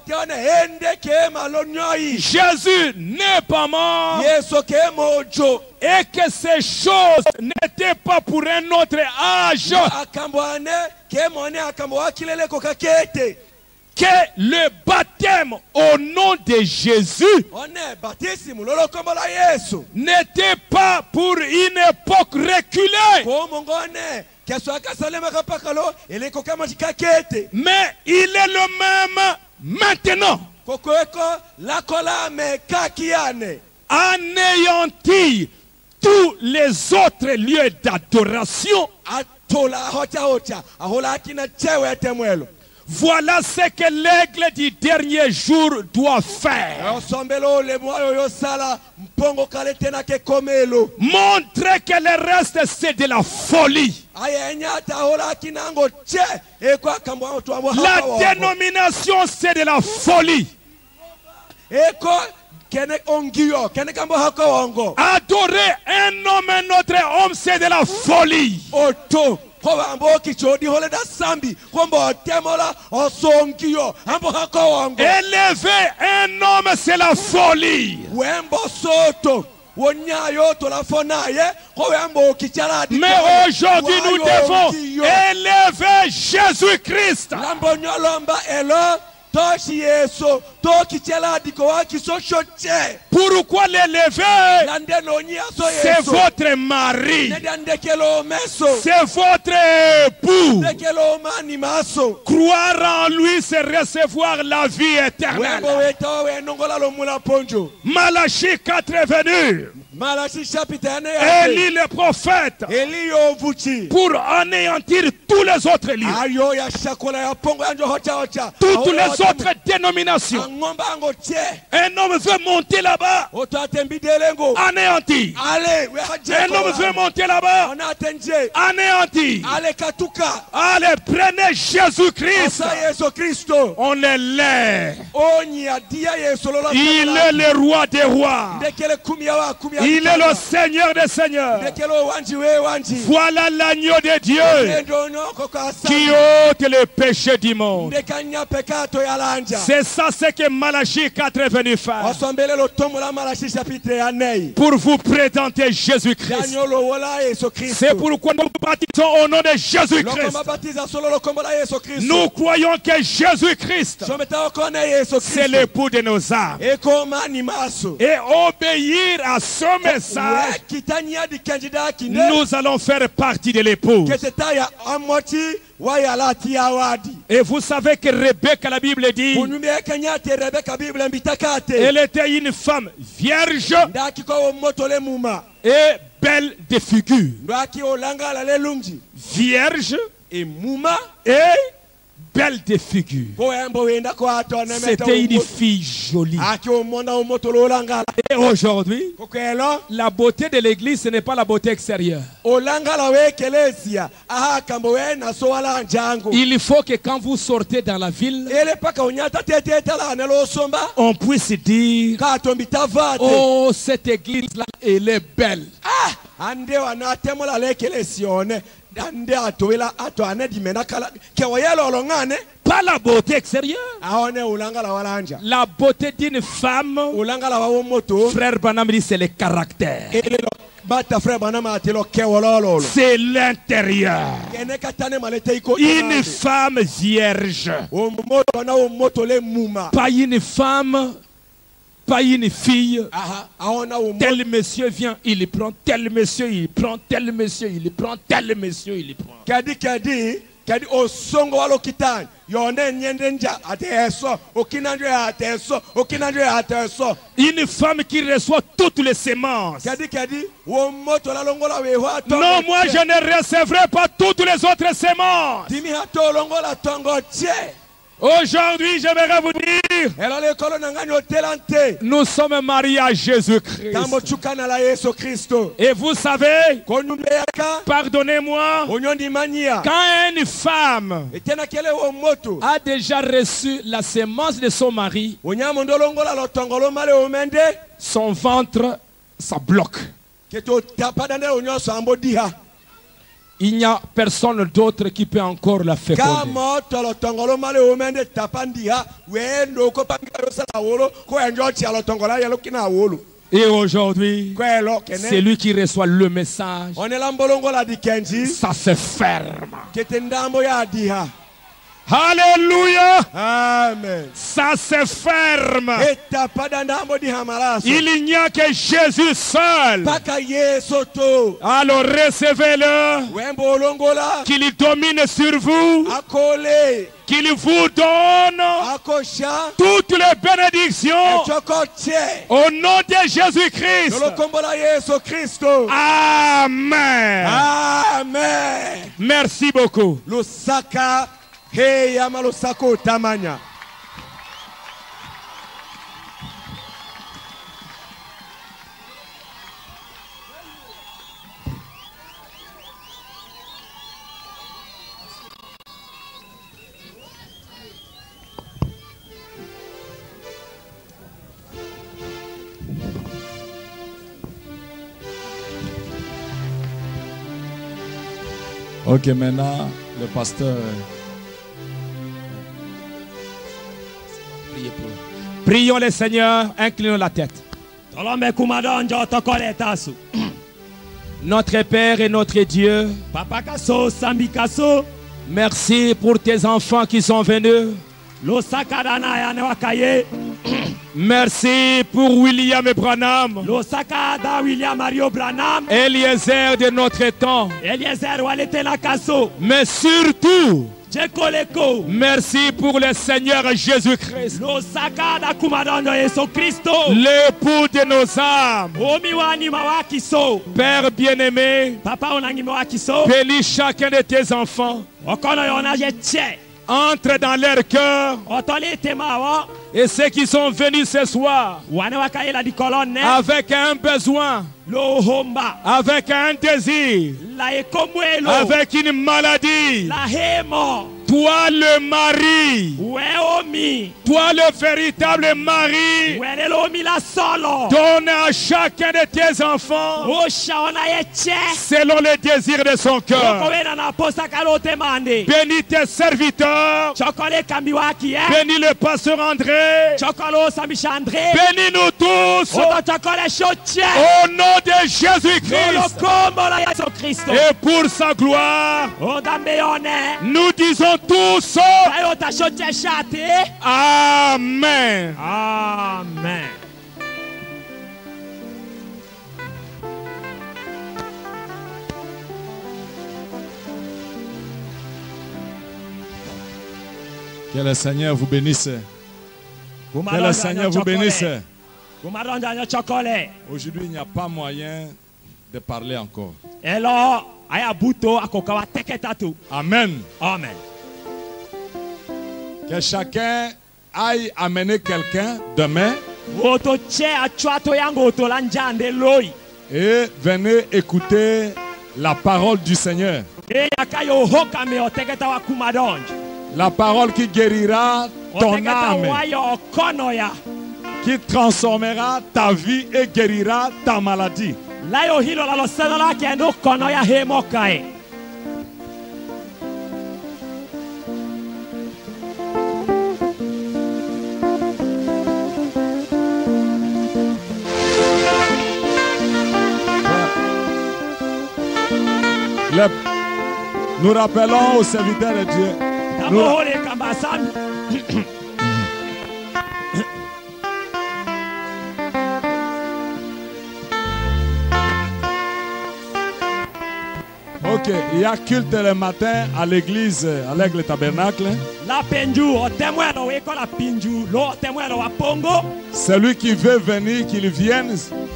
Jésus n'est pas mort. Et que ces choses n'étaient pas pour un autre âge. Que le baptême au nom de Jésus n'était pas pour une époque reculée. Mais il est le même maintenant. Anéantir tous les autres lieux d'adoration. Voilà ce que l'aigle du dernier jour doit faire. Montrer que le reste c'est de la folie. La dénomination c'est de la folie. Adorer un homme, un autre homme, c'est de la folie. Oto. Élever un homme, c'est la folie. Mais aujourd'hui, nous devons élever Jésus-Christ. Pourquoi l'élever? C'est votre mari. C'est votre époux. Croire en lui, c'est recevoir la vie éternelle. Malachie quatre est venu. Élie le prophète pour anéantir tous les autres lieux, toutes les autres dénominations. Un homme veut monter là-bas, anéanti. Un homme veut monter là-bas, anéanti. Allez, prenez Jésus-Christ. On est là. Il est le roi des rois. Il est le Seigneur des seigneurs. Voilà l'agneau de Dieu qui ôte le péché du monde. C'est ça ce que Malachie quatre est venu faire. Pour vous présenter Jésus-Christ. C'est pourquoi nous baptisons au nom de Jésus-Christ. Nous croyons que Jésus-Christ, c'est l'époux de nos âmes. Et obéir à ce message, nous allons faire partie de l'époux. Et vous savez que Rebecca, la Bible dit, elle était une femme vierge et belle de figure. Vierge et belle de figure. C'était une fille jolie. Et aujourd'hui, la beauté de l'église, ce n'est pas la beauté extérieure. Il faut que quand vous sortez dans la ville, on puisse dire, oh, cette église-là, elle est belle. Pas la beauté extérieure. La beauté d'une femme, frère Branham dit, c'est le caractère. C'est l'intérieur. Une femme vierge. Pas une femme, pas une fille. Tel monsieur vient, il prend. Tel monsieur, il prend. Tel monsieur, il prend. Tel monsieur, il prend. Kadi kadi kadi osongo walo kitani yone nyende nja ateso okinanjo ateso okinanjo ateso. Une femme qui reçoit toutes les semences. Kadi kadi wo moto la longola we wa tongo. Non, moi je ne recevrai pas toutes les autres semences. Dimi hato longola tongo tie. Aujourd'hui, j'aimerais vous dire, nous sommes mariés à Jésus-Christ. Et vous savez, pardonnez-moi, quand une femme a déjà reçu la semence de son mari, son ventre, ça bloque. Il n'y a personne d'autre qui peut encore la féconder. Et aujourd'hui, c'est lui qui reçoit le message. Ça se ferme. Alléluia. Amen. Ça se ferme. Il n'y a que Jésus seul. Alors recevez-le. Qu'il domine sur vous. Qu'il vous donne toutes les bénédictions au nom de Jésus-Christ. Amen. Amen. Merci beaucoup. Hey, Yamalo Sako Tamanya. Ok, maintenant, le pasteur. Priez pour. Prions le Seigneur, inclinons la tête. Notre Père et notre Dieu, merci pour tes enfants qui sont venus. Merci pour William et Branham, Eliezer de notre temps, mais surtout merci pour le Seigneur Jésus-Christ, l'époux de nos âmes. Père bien-aimé, bénis chacun de tes enfants. Entre dans leur cœur. Et ceux qui sont venus ce soir avec un besoin, avec un désir, avec une maladie, toi le mari, toi le véritable mari, donne à chacun de tes enfants selon le désir de son cœur. Bénis tes serviteurs, bénis le pasteur André, bénis-nous tous au nom de Jésus-Christ et pour sa gloire. Nous disons tous Amen. Amen. Que le Seigneur vous bénisse. Que le Seigneur vous bénisse. Aujourd'hui, il n'y a pas moyen de parler encore. Amen. Amen. Que chacun aille amener quelqu'un demain et venez écouter la parole du Seigneur. La parole qui guérira ton âme, qui transformera ta vie et guérira ta maladie. Le, nous rappelons aux serviteurs de Dieu. Nous, ok, il y a culte le matin à l'église, à l'Aigle Tabernacle. Celui qui veut venir, qu'il vienne.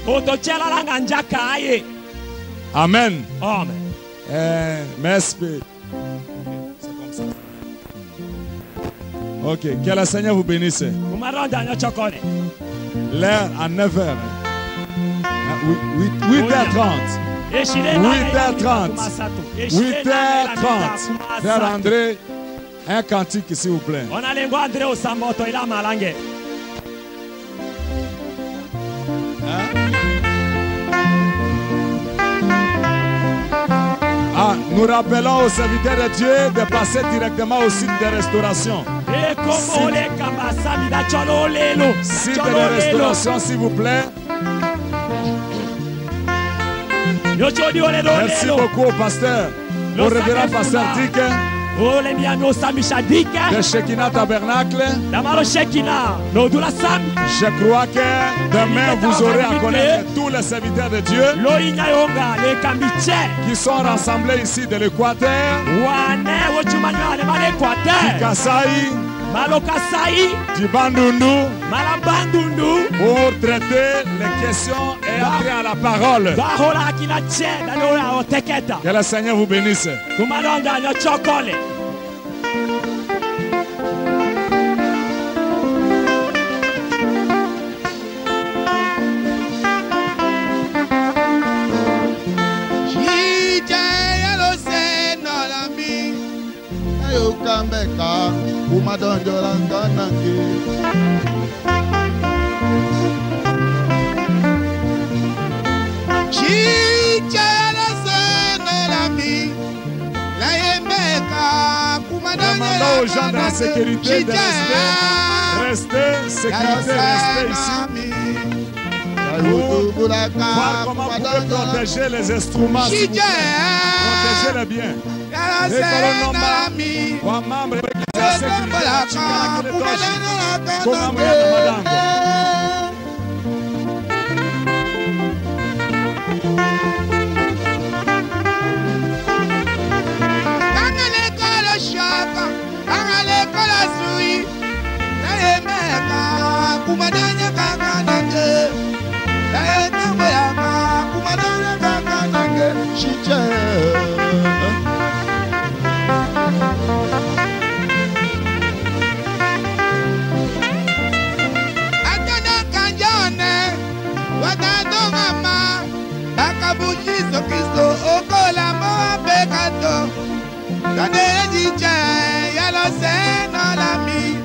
Amen. Amen. Eh, merci. C'est comme ça. Ok, que le Seigneur vous bénisse. L'heure à neuf heures. huit heures trente. huit heures trente. huit heures trente. Frère André, un cantique s'il vous plaît. Hein? Ah, nous rappelons aux serviteurs de Dieu de passer directement au site de restauration. Site de restauration, s'il vous plaît. Merci beaucoup au pasteur, au révérend pasteur Dick de Shekinah Tabernacle. Je crois que demain vous aurez à connaître tous les serviteurs de Dieu qui sont rassemblés ici de l'Équateur, du Kasaï, du Bandundu, pour traiter les questions et entrer à la parole. Que le Seigneur vous bénisse. Demandons aux gens de la sécurité de rester. Restez, sécurité, restez ici. Pour voir comment vous pouvez protéger les instruments. Si vous protégez les biens. Et que l'on nomme membre de la sécurité. Comment vous madame. Kumadanya kakanange, daye tambe yaka. Kumadanya kakanange, shije. Atana kanjone, watadonga ma, bakabujizo Kristo okola mo pekato. Kade jije, yalo seno lami.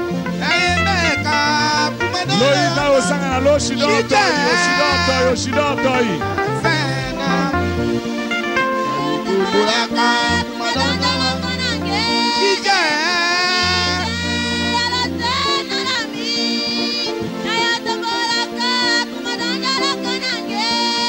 Loïda osanga lo shidoto shidoto shidoto yi Buraka madonna Kije ala tena nami naya toboraka kumadanya la kanange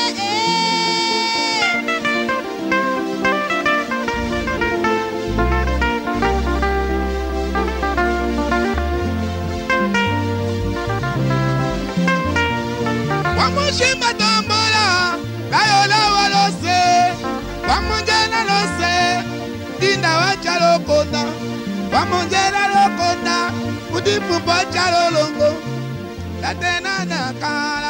Wamushima tombola, kayola walose, wamunjena lose, dinda wachalo kota, wamunjena lokota, udipu pachalo longo, latena nakala.